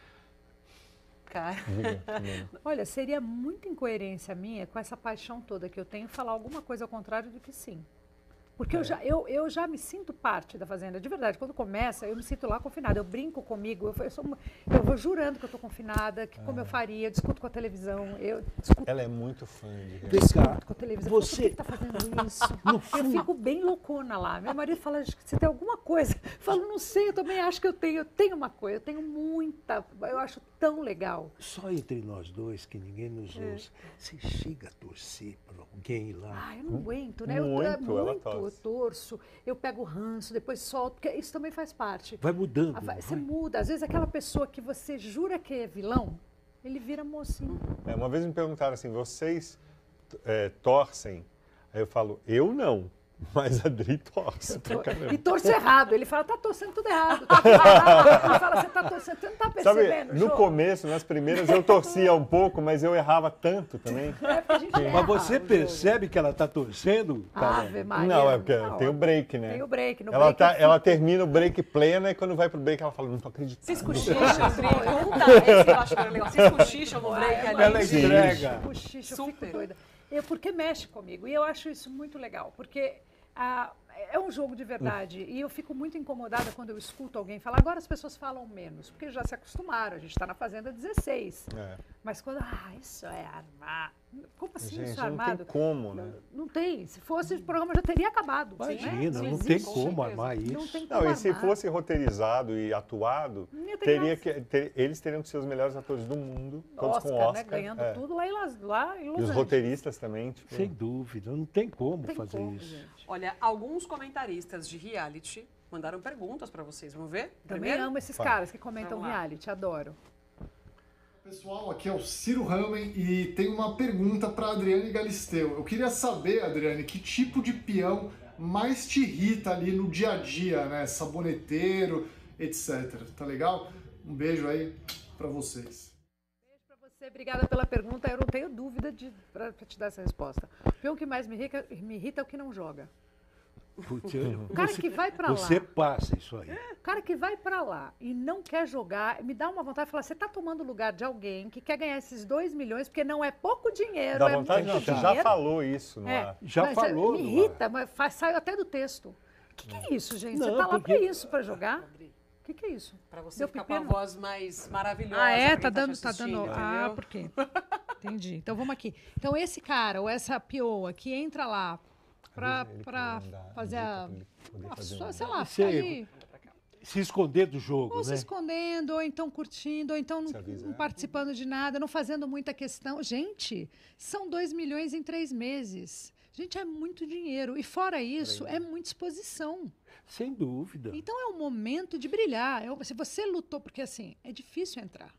Cara, Olha, seria muita incoerência minha com essa paixão toda que eu tenho falar alguma coisa ao contrário do que sim. Porque eu já me sinto parte da Fazenda, de verdade. Quando começa, eu me sinto lá confinada. Eu brinco comigo, eu vou jurando que eu estou confinada, que como eu faria, eu discuto com a televisão, eu discuto Ela é muito fã de reality. Vem cá, com a televisão. você... Por que está fazendo isso? Eu fico bem loucona lá. Meu marido fala, acho que você tem alguma coisa. Eu falo, não sei, eu também acho que eu tenho uma coisa, eu tenho muita, eu acho tão legal. Só entre nós dois, que ninguém nos ouça, você chega a torcer para alguém lá. Ah, eu não aguento, né? Muito, ela eu torce. torço, eu pego ranço, depois solto, porque isso também faz parte. Vai mudando. Você vai. muda. Às vezes aquela pessoa que você jura que é vilão, ele vira mocinho. Uma vez me perguntaram assim, vocês torcem? Aí eu falo, eu não, mas a Dri torce. E torce errado. Ele fala, tá torcendo tudo errado. Tá tudo errado. Ele fala, você tá torcendo, você não tá Sabe, percebendo. no Jô? começo, nas primeiras, eu torcia um pouco, mas eu errava tanto também. É porque a gente erra Mas você o jogo. percebe que ela está torcendo? Ave Maria. Não, é porque Não, tem o break, né? Tem o break. No Ela, break ela termina o break plena e quando vai pro break ela fala, não tô acreditando. vocês cochicham, conta esse que eu acho que era legal. Vocês cochicham no break ali. Ela Sim. entrega. Cochicho, eu fico Super. doida. Porque mexe comigo. E eu acho isso muito legal. Porque é um jogo de verdade. E eu fico muito incomodada quando eu escuto alguém falar. Agora as pessoas falam menos, porque já se acostumaram. A gente está na Fazenda 16. É. Mas quando, isso é armado. Como assim Gente, isso é não tem armado? como, né? Não tem. Se fosse, o programa já teria acabado. Imagina, né? não tem existe. como certeza. armar Não isso. tem como Não, e se armar. fosse roteirizado e atuado, Não ia ter teria graça. eles teriam que ser os melhores atores do mundo, todos Oscar, com Oscar. né? Ganhando é. tudo lá em Los E os Angeles. roteiristas também, tipo, Sem dúvida, não tem como Tem fazer como, isso. gente. Olha, alguns comentaristas de reality mandaram perguntas para vocês. Vamos ver? Também Primeiro? amo esses caras que comentam Vamos lá. reality, adoro. Pessoal, aqui é o Ciro Ramen e tem uma pergunta para Adriane Galisteu. Eu queria saber, Adriane, que tipo de peão mais te irrita ali no dia a dia, né? Saboneteiro, etc. Tá legal? Um beijo aí para vocês. Beijo pra você, obrigada pela pergunta. Eu não tenho dúvida para te dar essa resposta. O peão que mais me irrita é o que não joga. Putz, O cara que vai pra lá. Você passa isso aí. O cara que vai pra lá e não quer jogar, me dá uma vontade de falar, você tá tomando o lugar de alguém que quer ganhar esses 2 milhões, porque não é pouco dinheiro, Dá é vontade, muito não, você dinheiro. já falou isso, não É, é? Já mas falou, Me não é? irrita, mas saiu até do texto. O que é isso, gente? Você Não, tá lá porque- pra isso, pra jogar? O que é isso? Para você Deu ficar pepino? com a voz mais maravilhosa. Ah, é? pra quem Tá te dando. assistindo, Ah, entendeu? por quê? Entendi. Então vamos aqui. Então, esse cara, ou essa pioa que entra lá pra fazer sei lá, Sei. ali, Se esconder do jogo, ou se né? escondendo, ou então curtindo, ou então Se avisa, não é. participando de nada, não fazendo muita questão. Gente, são 2 milhões em 3 meses. Gente, é muito dinheiro. E fora isso, é muita exposição. Sem dúvida. Então é um momento de brilhar. Se você lutou, porque assim, é difícil entrar.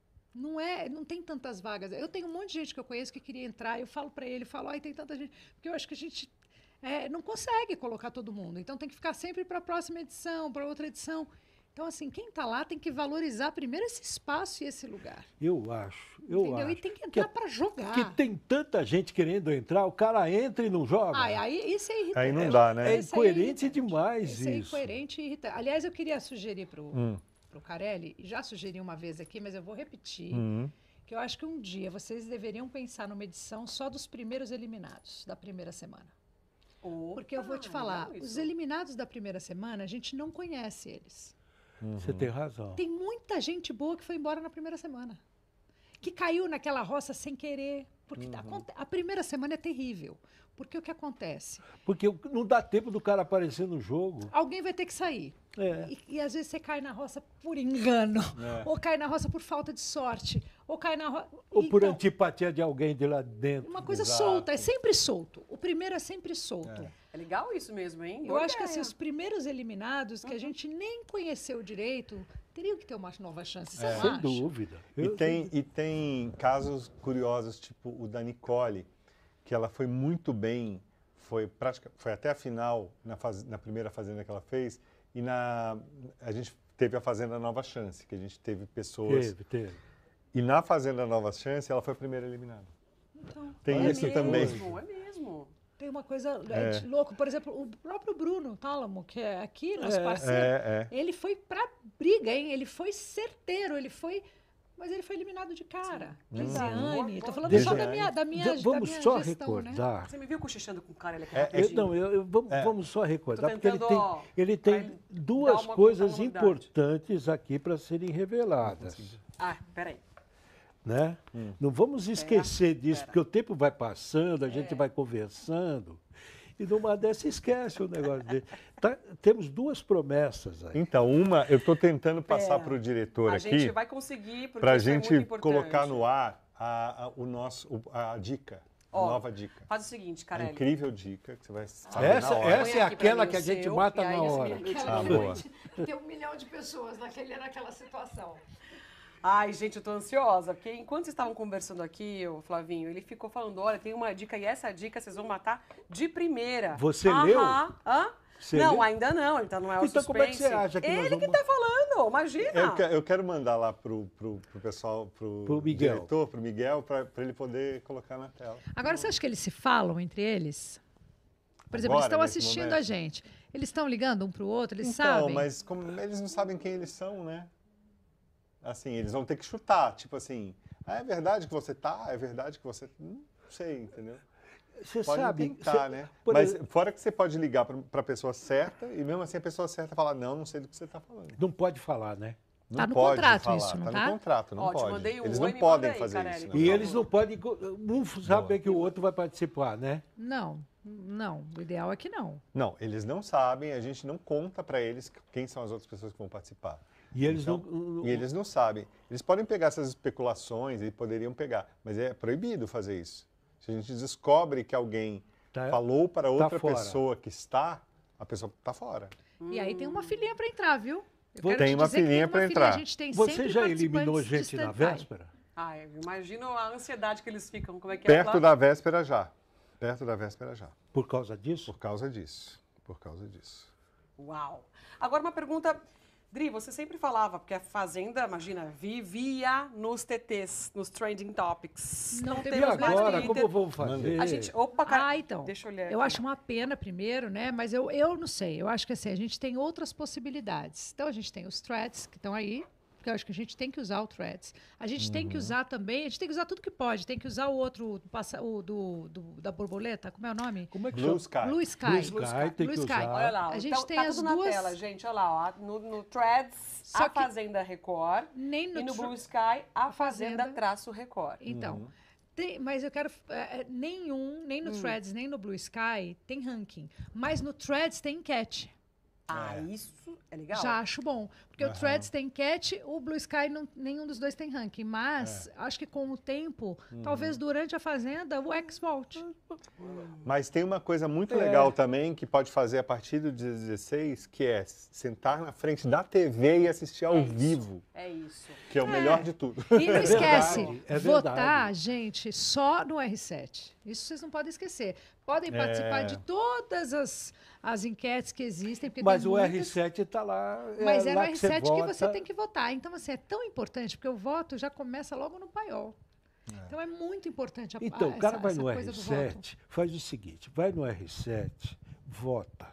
Não tem tantas vagas. Eu tenho um monte de gente que eu conheço que queria entrar, eu falo para ele, ai, tem tanta gente, porque eu acho que a gente não consegue colocar todo mundo. Então tem que ficar sempre para a próxima edição, para outra edição. Então assim, quem está lá tem que valorizar primeiro esse espaço e esse lugar. Eu acho. Entendeu? E tem que entrar para jogar. Porque tem tanta gente querendo entrar, o cara entra e não joga. Aí isso é irritante. Aí não dá, né? É Isso incoerente irritante. demais Isso é isso. incoerente e irritante. Aliás, eu queria sugerir para o Carelli, já sugeri uma vez aqui, mas eu vou repetir, que eu acho que um dia vocês deveriam pensar numa edição só dos primeiros eliminados da primeira semana. Porque eu vou te falar, legal os isso. eliminados da primeira semana, a gente não conhece eles. Você tem razão. Tem muita gente boa que foi embora na primeira semana. Que caiu naquela roça sem querer. Porque a primeira semana é terrível. Porque o que acontece? Porque não dá tempo do cara aparecer no jogo. Alguém vai ter que sair. É. E às vezes você cai na roça por engano. Ou cai na roça por falta de sorte. Ou cai na roça... Ou por antipatia de alguém de lá dentro. Uma coisa Exato. solta, é sempre solto. O primeiro é sempre solto. É legal isso mesmo, hein? Eu Boa acho que ideia. assim, os primeiros eliminados, que a gente nem conheceu direito, teriam que ter uma nova chance. Você não Sem acha? dúvida. E tem casos curiosos, tipo o da Nicole, que ela foi muito bem, foi até a final na primeira Fazenda que ela fez, e a gente teve a Fazenda Nova Chance, que a gente teve pessoas... Teve. E na Fazenda Nova Chance, ela foi a primeira eliminada. Então, Tem isso também. É mesmo. tem uma coisa de louco. Por exemplo, o próprio Bruno Tálamo, que é aqui, nosso parceiro, ele foi pra briga, hein? Ele foi certeiro, mas ele foi eliminado de cara. Lisiane, tô falando só da minha Vamos da minha só gestão, né? recordar. Você me viu cochichando com o cara, ele Vamos só recordar, Tô porque tentando, ele pra tem ele duas dar uma coisas novidade. importantes aqui para serem reveladas. Ah, peraí. Né? Não vamos esquecer disso, porque o tempo vai passando, a gente vai conversando, e numa dessa esquece o negócio dele. Temos duas promessas aí. Então, eu estou tentando passar para o diretor A aqui, gente vai conseguir, porque para a isso é gente muito importante. colocar no ar a dica, a Ó, nova dica. Faz o seguinte, A Carelli. incrível dica que você vai saber Essa na hora. é Põe aqui pra aquela mim que a o gente seu, mata e aí na esse hora. minuto- Ah, boa. Tem 1 milhão de pessoas naquela situação. Ai, gente, eu tô ansiosa, porque enquanto vocês estavam conversando aqui, o Flavinho, ele ficou falando, olha, tem uma dica e essa dica vocês vão matar de primeira. Você leu? Hã? Você não, leu? ainda não, então não é o Então suspense. como é que você acha que nós Ele vamos... que tá falando, imagina. Eu quero mandar lá pro pessoal, pro Miguel. diretor, pro Miguel, para ele poder colocar na tela. Agora, você acha que eles se falam entre eles? Por exemplo, Agora, eles estão nesse assistindo momento? a gente. Eles estão ligando um para o outro, eles Então, sabem? mas como eles não sabem quem eles são, né? Assim, eles vão ter que chutar, tipo assim, é verdade que você tá? É verdade que você... Não sei, entendeu? Você Pode sabe... tentar, né? por Mas exemplo, fora que você pode ligar para a pessoa certa e mesmo assim a pessoa certa fala, não sei do que você está falando. não pode falar, né? Não Tá no pode contrato falar, isso, não tá? tá? No contrato, não Ó, te pode. mandei um Eles oi, não me podem manda aí, fazer Carelli. isso. Por E favor. eles não podem... Um sabe que o outro vai participar, né? Não. O ideal é que não. Não, eles não sabem, a gente não conta para eles quem são as outras pessoas que vão participar. E eles Então, não... E eles não sabem. Eles podem pegar essas especulações e poderiam pegar, mas é proibido fazer isso. Se a gente descobre que alguém Tá- falou para outra fora. pessoa que está, a pessoa está fora. E aí tem uma filinha para entrar, viu? Eu Tem quero te uma dizer que filinha pra entrar. A gente tem Você sempre já eliminou participantes de gente na stand-by. véspera? Ah, eu imagino a ansiedade que eles ficam. Como é que é? Perto Flávio? da véspera já. Perto da véspera já. Por causa disso? Por causa disso. Por causa disso. Uau! Agora uma pergunta. Dri, você sempre falava, porque a Fazenda, imagina, vivia nos TTs, nos Trending Topics. Não E temos mais agora, Twitter. como vamos fazer? A gente... Opa, cara. Ah, então. Deixa eu olhar Eu aqui. acho uma pena primeiro, né? Mas eu não sei. Eu acho que assim, a gente tem outras possibilidades. Então a gente tem os threads que estão aí, porque eu acho que a gente tem que usar o threads. A gente tem que usar também, a gente tem que usar tudo que pode. Tem que usar o outro, da borboleta, como é o nome? Como é que Blue chama? Sky. Blue Sky. Blue Sky, tem Blue que Sky. usar. Olha lá, A gente então, tem tá as tudo na duas- tela, gente. Olha lá, ó, no Threads, Só a que- Fazenda Record. Nem no E no Thre- Blue Sky, a Fazenda. Fazenda-Record. Então, mas eu quero. Nem no Threads, nem no Blue Sky tem ranking. Mas no Threads tem enquete. Ah, isso é legal. Já acho bom. Porque o Threads tem enquete, o Blue Sky nenhum dos dois tem ranking. Mas acho que com o tempo, talvez durante a Fazenda, o X volte. Mas tem uma coisa muito legal também que pode fazer a partir do dia 16, que é sentar na frente da TV e assistir ao vivo, É isso. que é o melhor de tudo. E não esquece, é votar, verdade. gente, só no R7. Isso vocês não podem esquecer. Podem participar de todas as enquetes que existem. Porque Mas tem o muitas. R7 está lá. Mas é no lá R7 que vota. você tem que votar. Então, assim, é tão importante, porque o voto já começa logo no paiol. Então, é muito importante Então, o cara vai essa no coisa do voto. R7, faz o seguinte, vai no R7, vota.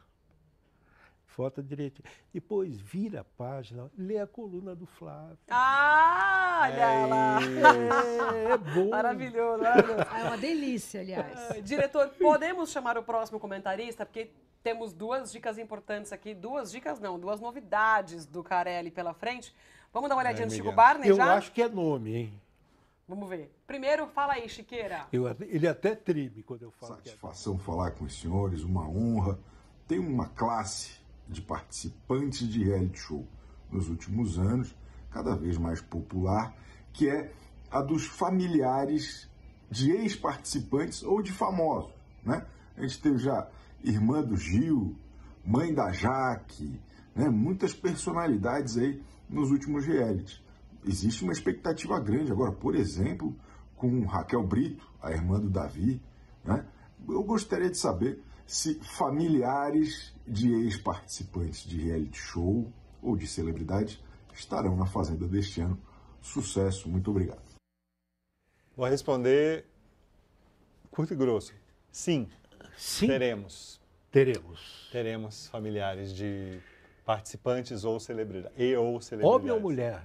Vota direito. Depois vira a página, lê a coluna do Flávio. Ah, olha lá. É bom. Maravilhoso, maravilhoso. Ah, é uma delícia, aliás. Diretor, podemos chamar o próximo comentarista? Porque temos duas dicas importantes aqui. Duas dicas não, duas novidades do Carelli pela frente. Vamos dar uma olhadinha no Chico Miguel. Barney Eu já? acho que é nome, hein? Vamos ver. Primeiro, fala aí, Chiqueira. Ele até treme quando eu falo que é nome. Satisfação falar com os senhores, uma honra. Tem uma classe de participantes de reality show nos últimos anos, cada vez mais popular, que é a dos familiares de ex-participantes ou de famosos, né? A gente teve já irmã do Gil, mãe da Jaque, né? Muitas personalidades aí nos últimos realities. Existe uma expectativa grande agora, por exemplo, com Raquel Brito, a irmã do Davi, né? Eu gostaria de saber se familiares de ex-participantes de reality show ou de celebridades estarão na Fazenda deste ano. Sucesso, muito obrigado. Vou responder curto e grosso. Sim, Sim, teremos. teremos. Familiares de participantes ou celebridades. Ou celebridades. Homem ou mulher?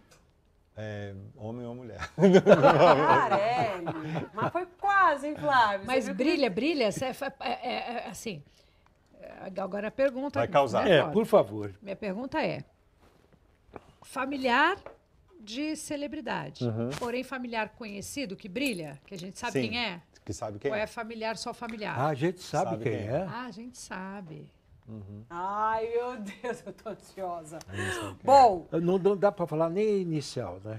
Homem ou mulher. Carelli. Mas foi quase, hein, Flávio? Mas Você viu que- brilha, assim. Agora a pergunta. Vai causar. né, É, Flávio? por favor. Minha pergunta é: familiar de celebridade, porém familiar conhecido que brilha, que a gente sabe Sim. quem é? Que sabe quem Ou é. é familiar só familiar? Ah, a gente sabe, Sabe quem quem é. Ah, a gente sabe. Ai, meu Deus, eu tô ansiosa. Bom, Não dá para falar nem inicial, né?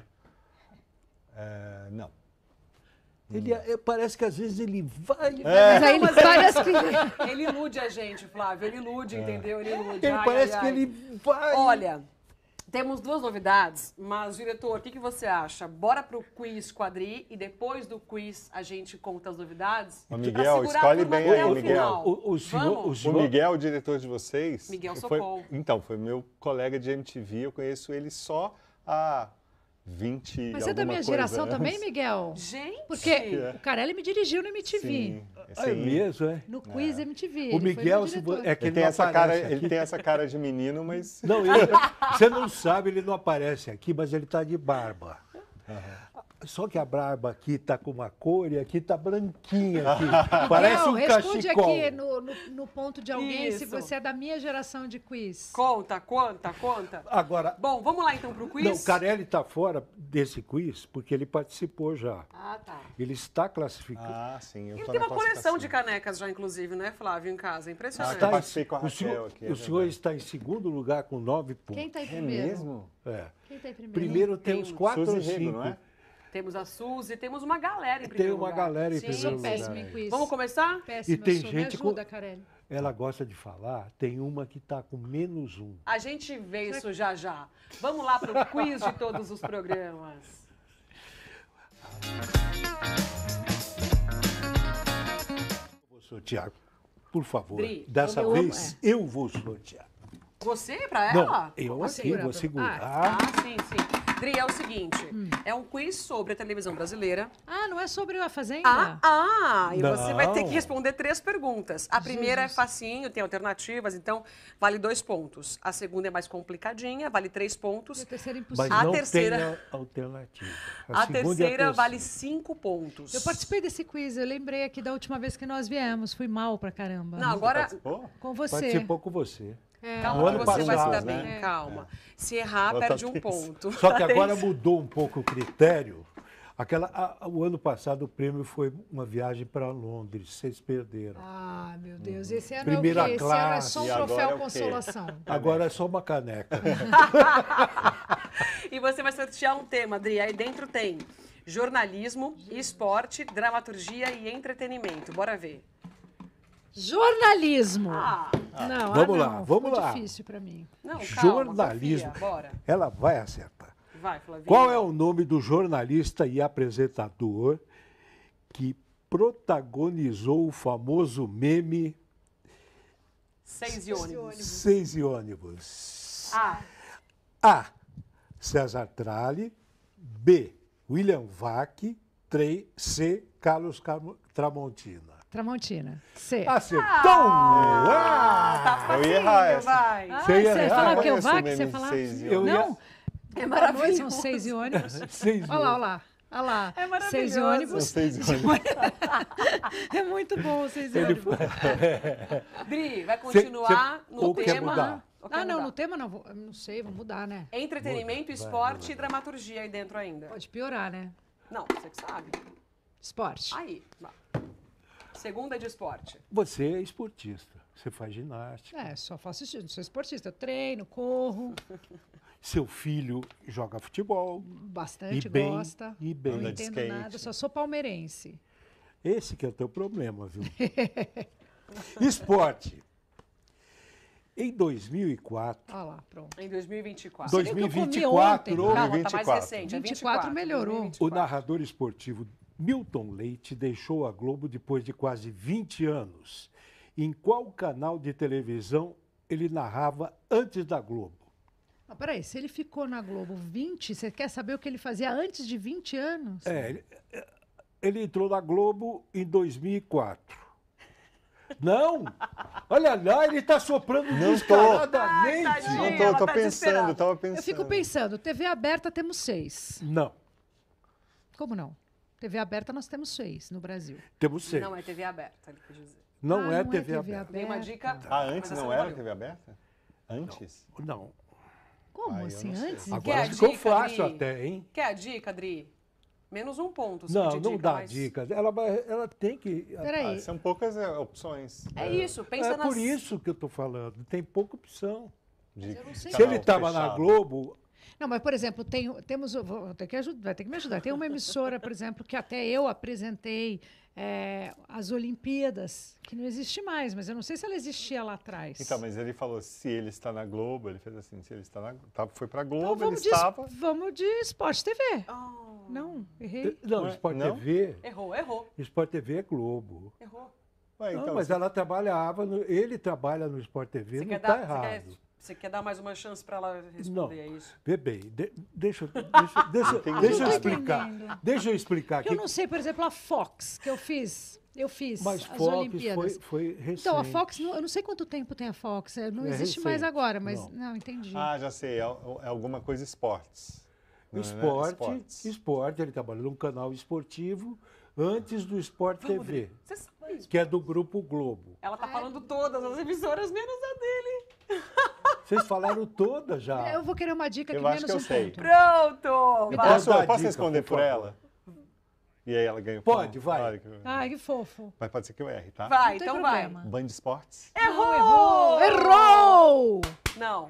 Não. Parece que às vezes ele vai. Mas aí ele parece que. ele ilude a gente, Flávio. Ele ilude, entendeu? Ele ilude. Ele Ai, parece ai, que ai. ele vai. Olha, temos duas novidades, mas, diretor, o que você acha? Bora pro quiz Quadri e depois do quiz a gente conta as novidades? Ô, Pra Miguel, segurar a escolhe turma bem até aí, o Miguel. final. O senhor, Vamos? o O senhor Miguel, o diretor de vocês. Miguel foi, Socol. Então, foi meu colega de MTV. Eu conheço ele só há 20 Mas você é da minha geração também, Miguel? Gente! Porque o Carelli me dirigiu no MTV. Sim, é mesmo, é? No quiz MTV. O ele foi Miguel, meu se diretor. vo- é que Ele ele tem, não essa cara, aparece ele aqui. tem essa cara de menino, mas... Não, você não sabe, ele não aparece aqui, mas ele está de barba. Só que a barba aqui está com uma cor e aqui está branquinha. Aqui. Parece Miguel, um responde cachecol. aqui no ponto de alguém se Isso. você é da minha geração de quiz. Conta. Agora, Bom, vamos lá então pro quiz? não, o Carelli está fora desse quiz porque ele participou já. Ah, tá. Ele está classificado. Ah, sim. Eu Ele tô tem na uma coleção de classificação. canecas já, inclusive, né, Flávio, em casa. Impressionante. eu participei com a o Raquel senhor, aqui, é o senhor verdade. está em segundo lugar com 9 pontos. Quem está em É primeiro? mesmo? É. Quem está em primeiro? Primeiro tem uns 4 ou Suzy Rego, 5. não é? Temos a Suzy, temos uma galera em Tem primeiro uma lugar. galera em Sim. primeiro Sou lugar. péssima em quiz. Vamos começar? Péssima, E tem sou. gente Me com- ajuda, Carelli. ela gosta de falar, tem uma que está com -1. A gente vê isso já já. Vamos lá para o quiz de todos os programas. Eu vou sortear, por favor. Dri, Dessa vez eu vou sortear. Você para ela? Não, eu aqui vou segurar. Ah, sim, sim. Dri, é o seguinte, é um quiz sobre a televisão brasileira. Ah, não é sobre a Fazenda? E você vai ter que Não. responder 3 perguntas. A primeira é facinho, tem alternativas, então vale 2 pontos. A segunda é mais complicadinha, vale 3 pontos. E a terceira é Mas impossível. A não terceira- tem alternativa. A segunda e a terceira vale terceira. 5 pontos. Eu participei desse quiz, eu lembrei aqui da última vez que nós viemos. Fui mal pra caramba. Não, agora... Participou? Com você. Participou com você. Calma No que ano você vai se dar passado, bem, né? calma. Se errar, Bota perde um três. ponto. Só que Tá agora isso? mudou um pouco o critério. O ano passado o prêmio foi uma viagem para Londres, vocês perderam. Ah, meu Deus. Esse ano Primeira é o quê? Esse ano é classe. só um E agora troféu é o quê? consolação. Agora é só uma caneca. E você vai sortear um tema, Adri. Aí dentro tem jornalismo, esporte, dramaturgia e entretenimento. Bora ver. Jornalismo. Ah, Não, Vamos não, lá, vamos ficou lá. difícil pra mim. não, calma, Jornalismo. Sofia, bora. Ela vai acertar. Vai, Flavinho. Qual é o nome do jornalista e apresentador que protagonizou o famoso meme 6 e ônibus. 6 e ônibus? A. A. César Tralli. B. William Vac. C. Carlos Tramontina. Tramontina. C. Acertou! Tá Eu ia errar facinho, essa. vai. Ah, Você ia você errar, falar o que? O conheço o VAC? meme Você de falar? 6 e Eu ia- Não? É maravilhoso. São 6 e ônibus. 6 Olha lá, olha lá. Olha lá. É maravilhoso. 6 e ônibus. 6 e ônibus. É muito bom 6 e Ele ônibus. Dri, vai continuar no ou quer tema. mudar? Ou quer Ah, não, mudar? no tema não. Não sei, vou mudar, né? Entretenimento, esporte e dramaturgia aí dentro ainda. Pode piorar, né? Não, você que sabe. Esporte. Aí, vai. Segunda de esporte. Você é esportista, você faz ginástica. É, só faço isso. Não sou esportista. Eu treino, corro, Seu filho joga futebol. bastante E bem, gosta. e bem. Não Anda de entendo skate. nada, só sou palmeirense. Esse que é o teu problema, viu? Esporte. Em 2004, Olha lá, pronto. Em 2024. Dois- Seria que eu comi 2024, ontem. Calma, tá mais 2024. recente. É 24 melhorou. 2024. o narrador esportivo Milton Leite deixou a Globo depois de quase 20 anos. Em qual canal de televisão ele narrava antes da Globo? Mas peraí, se ele ficou na Globo 20, você quer saber o que ele fazia antes de 20 anos? Ele entrou na Globo em 2004. Não! Olha lá, ele está soprando Não descaradamente. Ai, tadinho. Não tô, Ela tô tá pensando, desesperada. tava pensando. Eu fico pensando, TV aberta temos 6. Não, Como não? TV aberta nós temos 6 no Brasil. temos 6. Não é TV aberta, ele quis dizer. Não Ah, é TV aberta. Dei uma dica. Ah, antes mas essa não era valeu. TV aberta? Antes? Não. Como Ah, eu assim? não sei. Antes? Quer Agora a ficou dica, fácil Dri? até, hein? Quer a dica, Dri? Menos um ponto. se Não, pedir não dica, dá mas- dicas. Ela tem que. Peraí. São poucas opções. É isso, pensa É nas... por isso que eu estou falando. Tem pouca opção. De Eu não sei. Se canal ele estava na fechado. Globo, Não, mas, por exemplo, temos. Vou ter que vai ter que me ajudar. Tem uma emissora, por exemplo, que até eu apresentei as Olimpíadas, que não existe mais, mas eu não sei se ela existia lá atrás. Então, mas ele falou, se ele está na Globo, ele fez assim, se ele está na foi pra Então, Globo, ele vamos, estava... vamos de Sport TV. Oh, Não, errei. não, Não é? Sport Não? TV. errou. Sport TV é Globo. Ué, Não, então, mas ela trabalhava, ele trabalha no Sport TV, Você não quer, está dar, errado. você quer dar mais uma chance para ela Não, responder, é isso? vê bem, deixa Entendi. eu Eu tô explicar. entendendo. Deixa eu explicar Porque aqui. eu não sei, por exemplo, a Fox, que eu fiz Mas as Fox Olimpíadas. foi recente. Então, a Fox, eu não sei quanto tempo tem a Fox, não É existe mais recente. agora, mas Não. não, entendi. Ah, já sei, é alguma coisa esportes. Não, né? Esporte, ele trabalhou num canal esportivo antes do Sport TV, Você sabe isso? que é do Grupo Globo. Ela tá falando todas as emissoras, menos a dele. Vocês falaram todas já. Eu vou querer uma dica Eu que acho menos que eu um sei. ponto. Pronto! Me vai. dá Posso a dica, responder por por favor. ela? E aí ela ganha o Pode, ponto? vai. Claro que- Ai, que fofo. Mas pode ser que eu erre, tá? Vai, Não tem então problema. vai. Band Esportes? Errou! Errou! Errou! Não.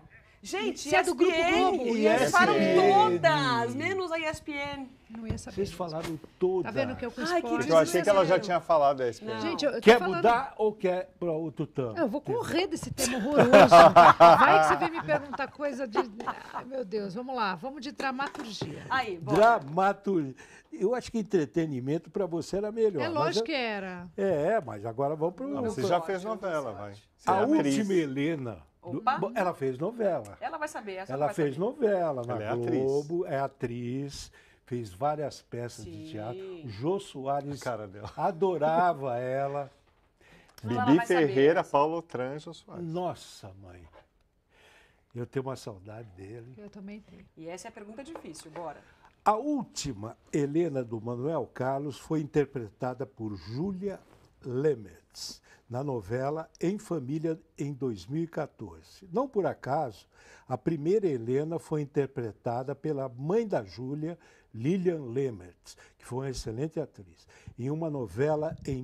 Gente, Se é do Grupo Globo, eles falaram ESPN. todas, menos a ESPN. Não ia saber. Vocês falaram toda. Tá vendo que eu com Ai, que esporte... Eu achei que ela já Brasileiro. tinha falado a ESPN. Não. Gente, eu tô Quer falando... mudar ou quer para outro tema? Eu vou correr desse tema horroroso. Vai que você vem me perguntar coisa de... Ai, meu Deus, vamos lá. Vamos de dramaturgia. Aí, bora. Dramaturgia. Eu acho que entretenimento para você era melhor. É mas lógico que era. mas agora vamos para Não, o... você já fez novela, vai. Você A é atriz. última Helena. Opa. Ela fez novela. Ela vai saber. Essa Ela vai fez saber. novela na Ela é atriz. Globo, é atriz, fez várias peças de Sim. teatro. O Jô Soares Cara dela. adorava ela. Ela Bibi vai saber Ferreira, essa. Paulo Tranjo Soares. Nossa, mãe. Eu tenho uma saudade dele. Eu também tenho. E essa é a pergunta difícil, bora. A última Helena do Manuel Carlos foi interpretada por Júlia Lemertz na novela Em Família em 2014. Não por acaso, a primeira Helena foi interpretada pela mãe da Júlia, Lilian Lemertz, que foi uma excelente atriz, em uma novela em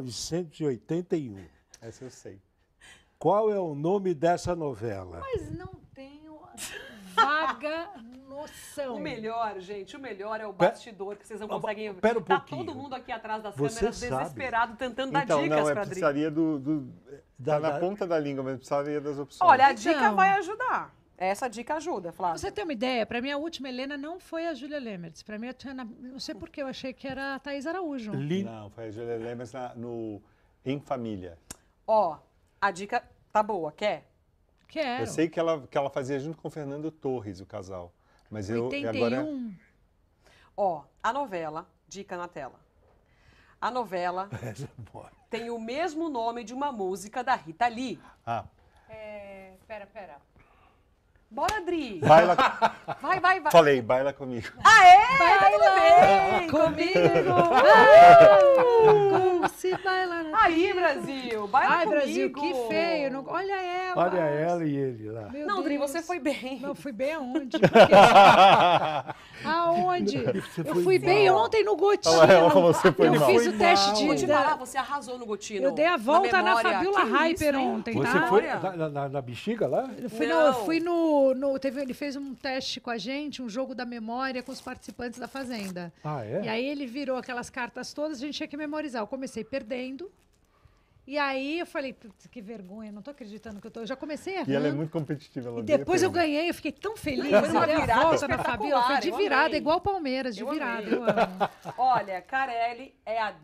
1981. Essa eu sei. Qual é o nome dessa novela? Mas não tenho vaga noção. O melhor, gente, o melhor é o bastidor, que vocês não conseguem ver. Pera um Tá pouquinho. todo mundo aqui atrás das Você câmeras, sabe. desesperado, tentando dar Então, dicas não, pra Adri. precisaria tá na da- ponta da língua, mas precisaria das opções. Olha, a Então. dica vai ajudar. Essa dica ajuda, Flávia. Você tem uma ideia? Para mim, a última Helena não foi a Júlia Lemertz. Para mim, não sei por que eu achei que era a Thaís Araújo. Não, foi a Júlia Lemertz no Em Família. Ó, a dica tá boa, quer? Quero. Eu sei que ela fazia junto com o Fernando Torres, o casal. Mas eu agora 81. Ó, a novela, dica na tela. A novela tem o mesmo nome de uma música da Rita Lee. Pera. Bora, Adri. Baila, Vai. falei, baila comigo. Aê, tudo bem comigo. Como se baila na Aí, Brasil, baila Ai, comigo. Brasil, que feio. Não... Olha ela. Olha ela e ele lá. Meu Não, Adri, Deus. você foi bem. Não, fui bem aonde? Por quê? Aonde? Você Eu foi fui bem mal. ontem no Gotino. Olha ela, você foi Eu mal. fiz Foi o teste mal. de... Vou te falar, você arrasou no Gotino. Eu dei a volta na memória. Fabiola Que Hyper isso, hein? ontem, Você tá? foi Olha. na bexiga lá? Não. Ele fez um teste com a gente, um jogo da memória com os participantes da Fazenda. Ah, é? E aí ele virou aquelas cartas todas, a gente tinha que memorizar. Eu comecei perdendo. E aí eu falei, putz, que vergonha, não tô acreditando que eu tô. Eu já comecei errando. E ela é muito competitiva. Ela E odeia depois eu perder. ganhei, eu fiquei tão feliz. Foi uma Eu dei a virada volta na Fabiola. Foi de espetacular, eu virada, amei. igual o Palmeiras, de Eu virada. amei. Eu amo. Olha, Carelli é a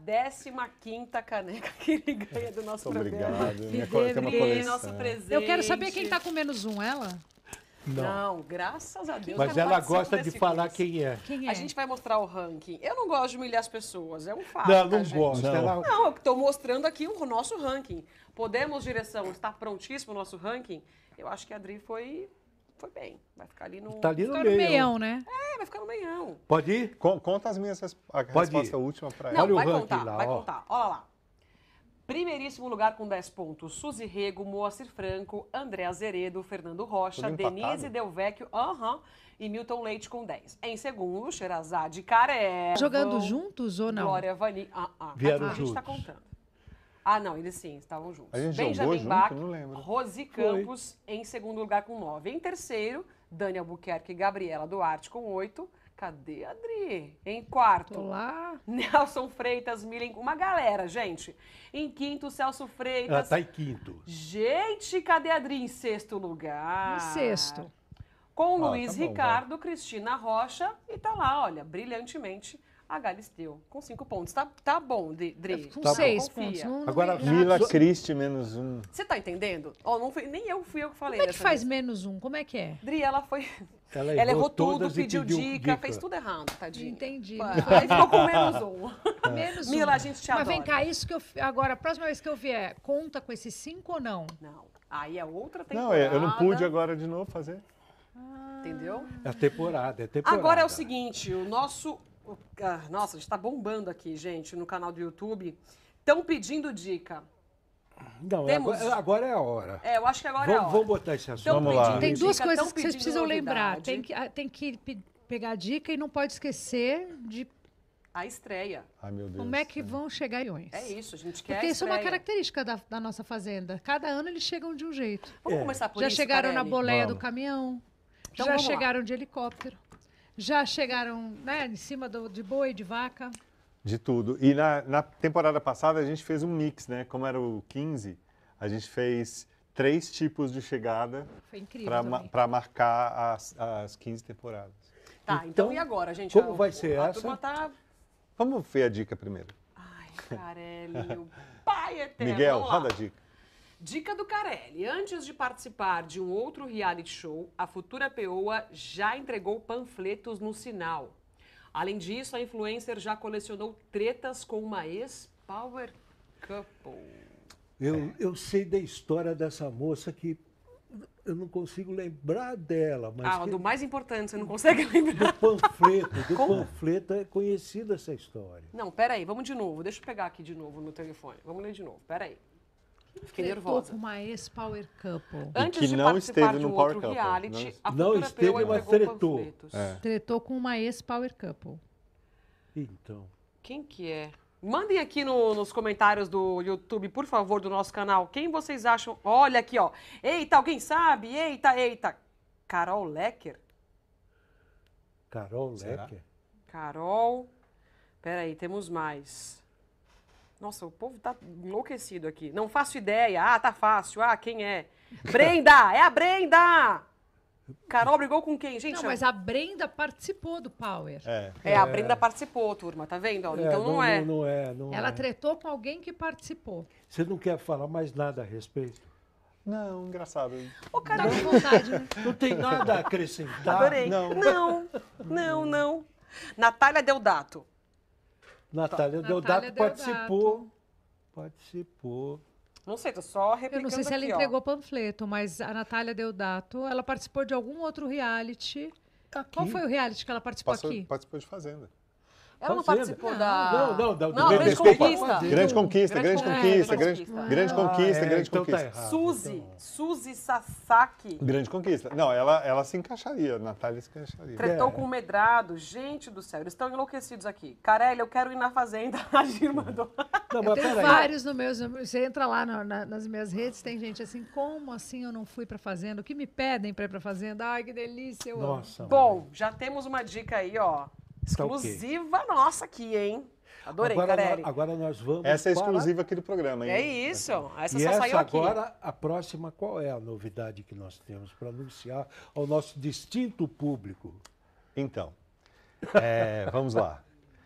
15ª caneca que ele ganha do nosso Muito programa. obrigado. Tem uma E coleção. nosso presente. Eu quero saber quem tá com -1, ela? Não, graças a Deus. Mas eu não ela participo gosta de desse falar quiz. quem é. Quem é? A gente vai mostrar o ranking. Eu não gosto de humilhar as pessoas, é um fato. Não, tá, não gente? gosta. Não. Ela... Não, eu estou mostrando aqui o nosso ranking. Podemos, direção, está prontíssimo o nosso ranking? Eu acho que a Adri foi bem. Vai ficar ali no... Tá ali no Ficar no meio. meião, né? Vai ficar no meião. Pode ir? Conta as minhas a Pode resposta ir. última para Não, ela. Olha o vai ranking contar, lá, vai ó. contar. Olha lá. Primeiríssimo lugar com 10 pontos, Suzy Rego, Moacir Franco, André Azeredo, Fernando Rocha, Tudo empatado? Denise Delvecchio, e Milton Leite com 10. Em segundo, Sherazade Careva. Jogando juntos ou não? Glória Vani. Vieram a gente está juntos. contando. Ah, não, eles sim, estavam juntos. A gente Benjamin jogou junto? Bach, Não lembro. Rosi Campos em segundo lugar com 9. Em terceiro, Dani Albuquerque e Gabriela Duarte com 8. Cadê a Adri? Em quarto, Tô lá. Nelson Freitas, Milen, uma galera, gente. Em quinto, Celso Ela Freitas. tá em quinto. Gente, cadê a Adri em sexto lugar? Em sexto. Com Ah, Luiz tá bom, Ricardo, Cristina Rocha e tá lá, olha, brilhantemente, a Galisteu, com 5 pontos. Tá bom, Dri. Com Tá bom. 6 Confia. pontos. Não, Agora, não Mila Só- Christie, -1. Você tá entendendo? Ó, não fui, nem eu fui eu que falei. Como é que dessa faz vez. -1? Como é que é? Dri, ela foi. Ela Ela errou tudo, todas e pediu pediu dica, fez tudo errado, tadinha. Entendi. Aí ficou com -1. -1. Mila, a gente te Mas adora. vem cá, isso que eu... Agora, a próxima vez que eu vier, conta com esses 5 ou não? Não, aí é outra Não, temporada. eu não pude agora de novo fazer. Entendeu? É temporada. Agora é o seguinte, o nosso... nossa, a gente tá bombando aqui, gente, no canal do YouTube. Estão pedindo dica. Não, Temos- agora é a hora. É, eu acho que agora é a hora. Vamos botar esse assunto. Tão Vamos lá. pedindo Tem duas dica, coisas tão que vocês pedindo precisam lembrar. novidade. Tem que pegar a dica e não pode esquecer de a estreia. Ai, meu Deus. Como é que vão chegar milhões? É isso, a gente quer Porque a isso é uma estreia. característica da nossa fazenda. Cada ano eles chegam de um jeito. Vamos começar por Já isso, chegaram na Carelli? boleia do Vamos. caminhão, Então já vamos lá. chegaram de helicóptero, já chegaram, né, em cima de boi, de vaca. De tudo. E na temporada passada a gente fez um mix, né? Como era o 15, a gente fez 3 tipos de chegada Foi incrível também. para marcar as 15 temporadas. Tá, então e agora, gente? como vai ser a essa? turma tá... Vamos ver a dica primeiro. Ai, Carelli, meu pai eterno. Miguel, Vamos lá. roda a dica. Dica do Carelli. Antes de participar de um outro reality show, a futura peoa já entregou panfletos no sinal. Além disso, a influencer já colecionou tretas com uma ex-power couple. Eu sei da história dessa moça que eu não consigo lembrar dela, mas Ah, que do mais importante, você não consegue lembrar. panfleto é conhecida essa história. Não, peraí, vamos de novo. Deixa eu pegar aqui de novo no telefone. Vamos ler de novo, peraí. Fiquei Tretou nervosa. com uma ex-power couple. Antes que de não participar esteve de no um Power outro Couple. reality, a Não futura esteve, peoa mas entregou tretou. panfletos. Tretou com uma ex-power couple. Então, Quem que é? Mandem aqui nos comentários do YouTube, por favor, do nosso canal, quem vocês acham... Olha aqui, ó. Eita, alguém sabe? Eita, eita. Carol Lecker? Carol Será? Lecker. Carol... Peraí, temos mais. Nossa, o povo tá enlouquecido aqui. Não faço ideia. Ah, tá fácil. Ah, quem é? Brenda! É a Brenda! Carol brigou com quem, gente? Não, mas a Brenda participou do Power. A Brenda participou, turma, tá vendo? Ó, então não é. Não Ela é. tretou com alguém que participou. Você não quer falar mais nada a respeito? Não, engraçado. Ô, Dá Carol, vontade, né? Não tem nada a acrescentar? adorei. Não. Não. Natália Deodato. Natália Deodato participou. Não sei, tô só Eu replicando não sei se ela aqui, ó. entregou panfleto, mas a Natália Deodato, ela participou de algum outro reality. Qual foi o reality que ela participou aqui? Participou de Fazenda. Ela não Fazenda. participou da... Não, Grande Desculpa. Conquista. Grande conquista, grande conquista, grande conquista, grande então conquista. tá errado. Suzy Sasaki. Grande conquista. Não, ela se encaixaria, a Natália se encaixaria. Tretou com o Medrado. Gente do céu, eles estão enlouquecidos aqui. Carelli, eu quero ir na Fazenda. A Gir mandou. Não, Eu mas tenho peraí. vários no meus. Você entra lá nas minhas redes, tem gente assim, como assim eu não fui pra Fazenda? O que me pedem pra ir pra Fazenda? Ai, que delícia, eu amo. Nossa. Bom, já temos uma dica aí, ó. Exclusiva nossa aqui, hein? Adorei, Carelli. Agora nós vamos. Essa é para- exclusiva aqui do programa, hein? É isso. Essa E só essa saiu aqui. agora, a próxima, qual é a novidade que nós temos para anunciar ao nosso distinto público? Então, vamos lá.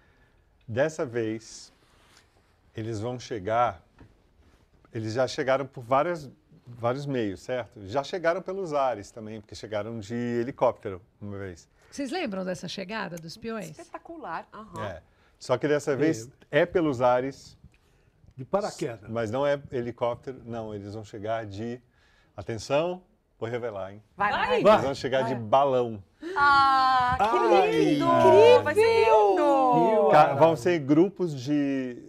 Dessa vez, eles vão chegar... Eles já chegaram por vários meios, certo? Já chegaram pelos ares também, porque chegaram de helicóptero uma vez. Vocês lembram dessa chegada dos peões? Espetacular. Aham. É. Só que dessa vez é pelos ares, De paraquedas. mas não é helicóptero. Não, eles vão chegar de... Atenção, vou revelar, hein? Vai. Eles vão chegar de balão. Ah, que Ai, lindo! incrível! Vai ser lindo! Vão ser grupos de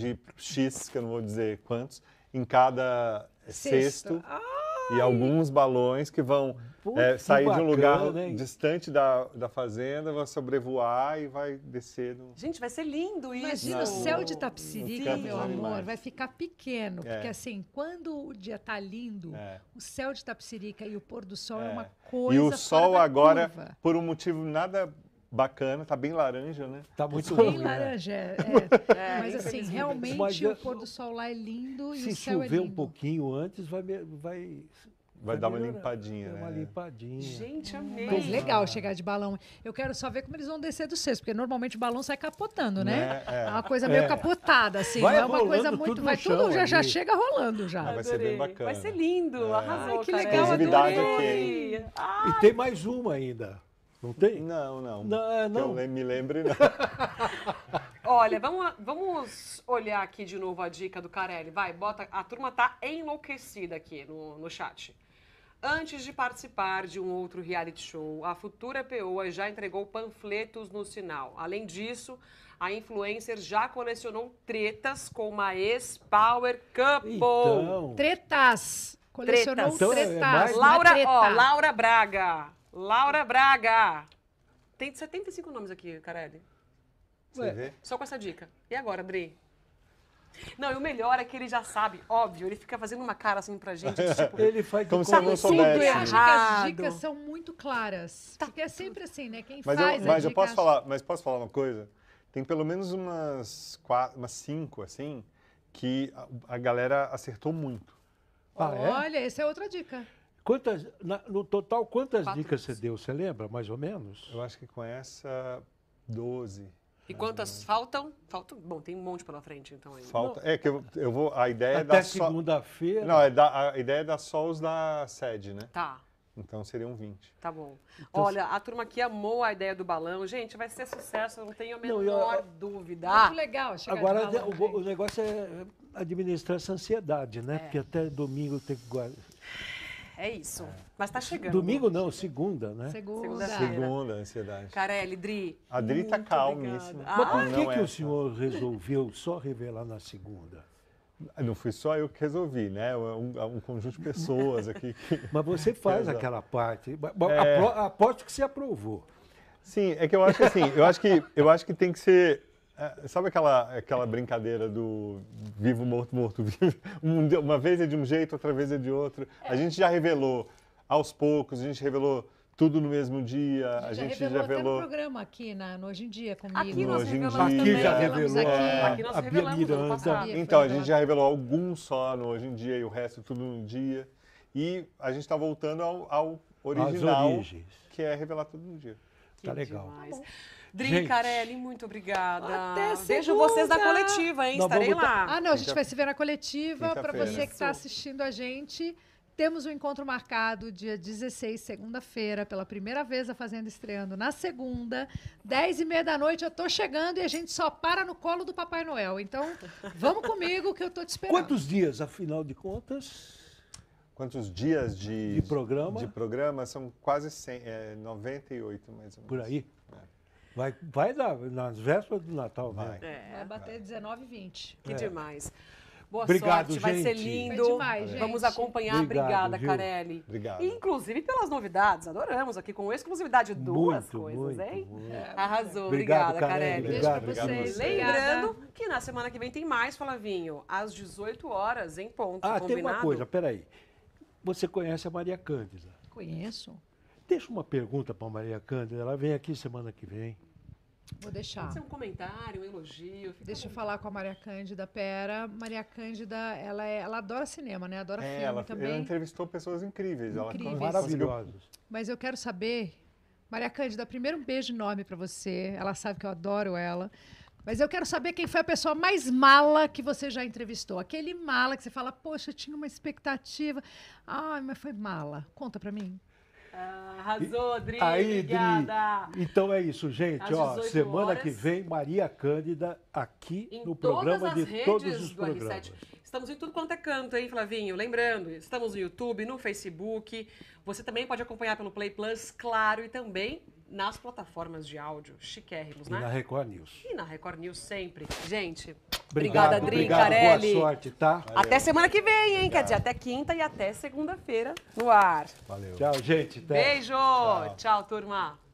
X, que eu não vou dizer quantos, em cada cesto. E alguns balões que vão Putz, que sair de um lugar bacana, hein? distante da fazenda, vão sobrevoar e vai descer. Gente, vai ser lindo isso. Imagina, o céu de Tapsirica, Sim. meu amor, Animais. vai ficar pequeno. Porque assim, quando o dia tá lindo, o céu de Tapsirica e o pôr do sol é uma coisa E o fora sol da agora, curva. por um motivo nada bacana, tá bem laranja, né? Tá muito Bem ruim, né? laranja, mas assim, infelizmente. realmente Mas, o pôr do sol lá é lindo e Se o céu é chover lindo. um pouquinho antes, vai dar uma melhorar. limpadinha, Dá né? uma limpadinha. Gente, amei. Mas legal chegar de balão. Eu quero só ver como eles vão descer do cesto, porque normalmente o balão sai capotando, né? É uma coisa meio capotada, assim. Vai não é uma rolando coisa tudo muito. no Vai chão tudo, já ali. chega rolando já. Vai ser bem Adorei. bacana. Vai ser lindo. Arrasou, Ai, que Carelli. legal, Exclusividade Adorei. aqui, E tem mais uma ainda. Não tem? Não. Não, Que não. eu me lembre, não. Olha, vamos olhar aqui de novo a dica do Carelli. Vai, bota. A turma tá enlouquecida aqui no chat. Antes de participar de um outro reality show, a futura peoa já entregou panfletos no sinal. Além disso, a influencer já colecionou tretas com uma ex-power couple. Então, Tretas. Colecionou Tretas. Então, é tretas. mais- não é Laura, treta. ó, Laura Braga. Laura Braga. Tem 75 nomes aqui, Carelli. Você vê? Só com essa dica. E agora, Adri? Não, e o melhor é que ele já sabe, óbvio, ele fica fazendo uma cara assim pra gente, tipo, Ele faz Como de se eu não conta- soubesse. Eu acho que errado. as dicas são muito claras. Porque é sempre assim, né? Quem Mas, faz mas a eu dica posso falar, mas posso falar uma coisa? Tem pelo menos umas 5, assim, que a galera acertou muito. Ah, é? Olha, essa é outra dica. No total, quantas 4 dicas você deu? Você lembra, mais ou menos? Eu acho que com essa, 12. E quantas faltam? Faltam? Bom, tem um monte pela frente, então ainda. Falta. É que eu vou. A ideia é Até dar só. segunda-feira. Não, a ideia é dar só os da sede, né? Tá, Então seriam 20. tá bom. Então, Olha, a turma aqui amou a ideia do balão. Gente, vai ser sucesso, eu não tenho a Não, menor dúvida. Muito legal. chegar de Agora, balão, o gente. negócio é administrar essa ansiedade, né? Porque até domingo tem que guardar. É isso. Mas tá chegando. Domingo não, segunda, né? Segunda. Segunda, ansiedade. Carelli, Dri. A Dri tá muito calmíssima. obrigada. Mas Ah, por que, não que é o senhor resolveu só revelar na segunda? Não fui só eu que resolvi, né? Um conjunto de pessoas aqui. Mas você faz Exato. aquela parte. É. Aposto que você aprovou. Sim, é que eu acho que assim, eu acho que tem que ser. Sabe aquela brincadeira do vivo, morto, morto, vivo? Uma vez é de um jeito, outra vez é de outro. A gente já revelou aos poucos, a gente revelou tudo no mesmo dia, a gente já até no revelou. programa aqui no Hoje em Dia comigo. Aqui nós Hoje em revelamos dia. Aqui também. já Revelamos revelou aqui. Aqui nós a Bia revelamos ano Miranda. passado. Então, a gente já revelou alguns só no Hoje em Dia e o resto tudo no dia. E a gente está voltando ao original, As origens. que é revelar tudo no dia. Tá legal. Demais. Dri, Gente. Carelli, muito obrigada. Até Vejo segunda. vocês na coletiva, hein? Nós Estarei vamos lá. Ah, não, a gente vai se ver na coletiva. Para Quinta-feira. você que está assistindo a gente, temos um encontro marcado dia 16, segunda-feira, pela primeira vez a Fazenda estreando na segunda, 10h30 da noite. Eu tô chegando e a gente só para no colo do Papai Noel. Então, vamos comigo que eu tô te esperando. Quantos dias, afinal de contas? Quantos dias De programa? De programa são quase 100, 98 mais ou menos. Por aí? Vai dar, nas vésperas do Natal, Vai. né? Vai bater 19 e 20. Que demais. Boa Obrigado, sorte, vai ser gente. lindo. Foi demais, gente. Vamos acompanhar. Obrigado, Obrigada, viu? Carelli. Obrigado. Inclusive pelas novidades, adoramos aqui com exclusividade duas Muito, coisas, muito, hein? muito. Arrasou, Obrigado, obrigada, Carelli. Carelli. Beijo pra Obrigado, vocês. Lembrando que na semana que vem tem mais, Flavinho, às 18 horas, em ponto, Ah, combinado? tem uma coisa, peraí. Você conhece a Maria Cândida? Conheço. Deixa uma pergunta para a Maria Cândida. Ela vem aqui semana que vem. Vou deixar. Pode ser um comentário, um elogio. fica Deixa eu à falar com a Maria Cândida. Pera, Maria Cândida, ela adora cinema, né? Adora filme Ela também. entrevistou pessoas incríveis. Incríveis. Maravilhosos. Mas eu quero saber, Maria Cândida, primeiro um beijo enorme pra você. Ela sabe que eu adoro ela. Mas eu quero saber quem foi a pessoa mais mala que você já entrevistou. Aquele mala que você fala, poxa, eu tinha uma expectativa. Ai, mas foi mala. Conta pra mim. Arrasou, Dri, Aí, obrigada. Dri, então é isso, gente. Às Ó, 18 semana horas. que vem, Maria Cândida aqui Em no todas programa as de redes todos os do programas. R7. Estamos em tudo quanto é canto, hein, Flavinho? Lembrando, estamos no YouTube, no Facebook. Você também pode acompanhar pelo Play Plus, claro, e também nas plataformas de áudio chiquérrimos, E né? na Record News. E na Record News sempre. Gente, Obrigado, obrigada, Dri, obrigado, Carelli. boa sorte, tá? Até semana que vem, hein? Quer dizer, até quinta e até segunda-feira no ar. Valeu. Tchau, gente. Até. Beijo! Tchau, turma!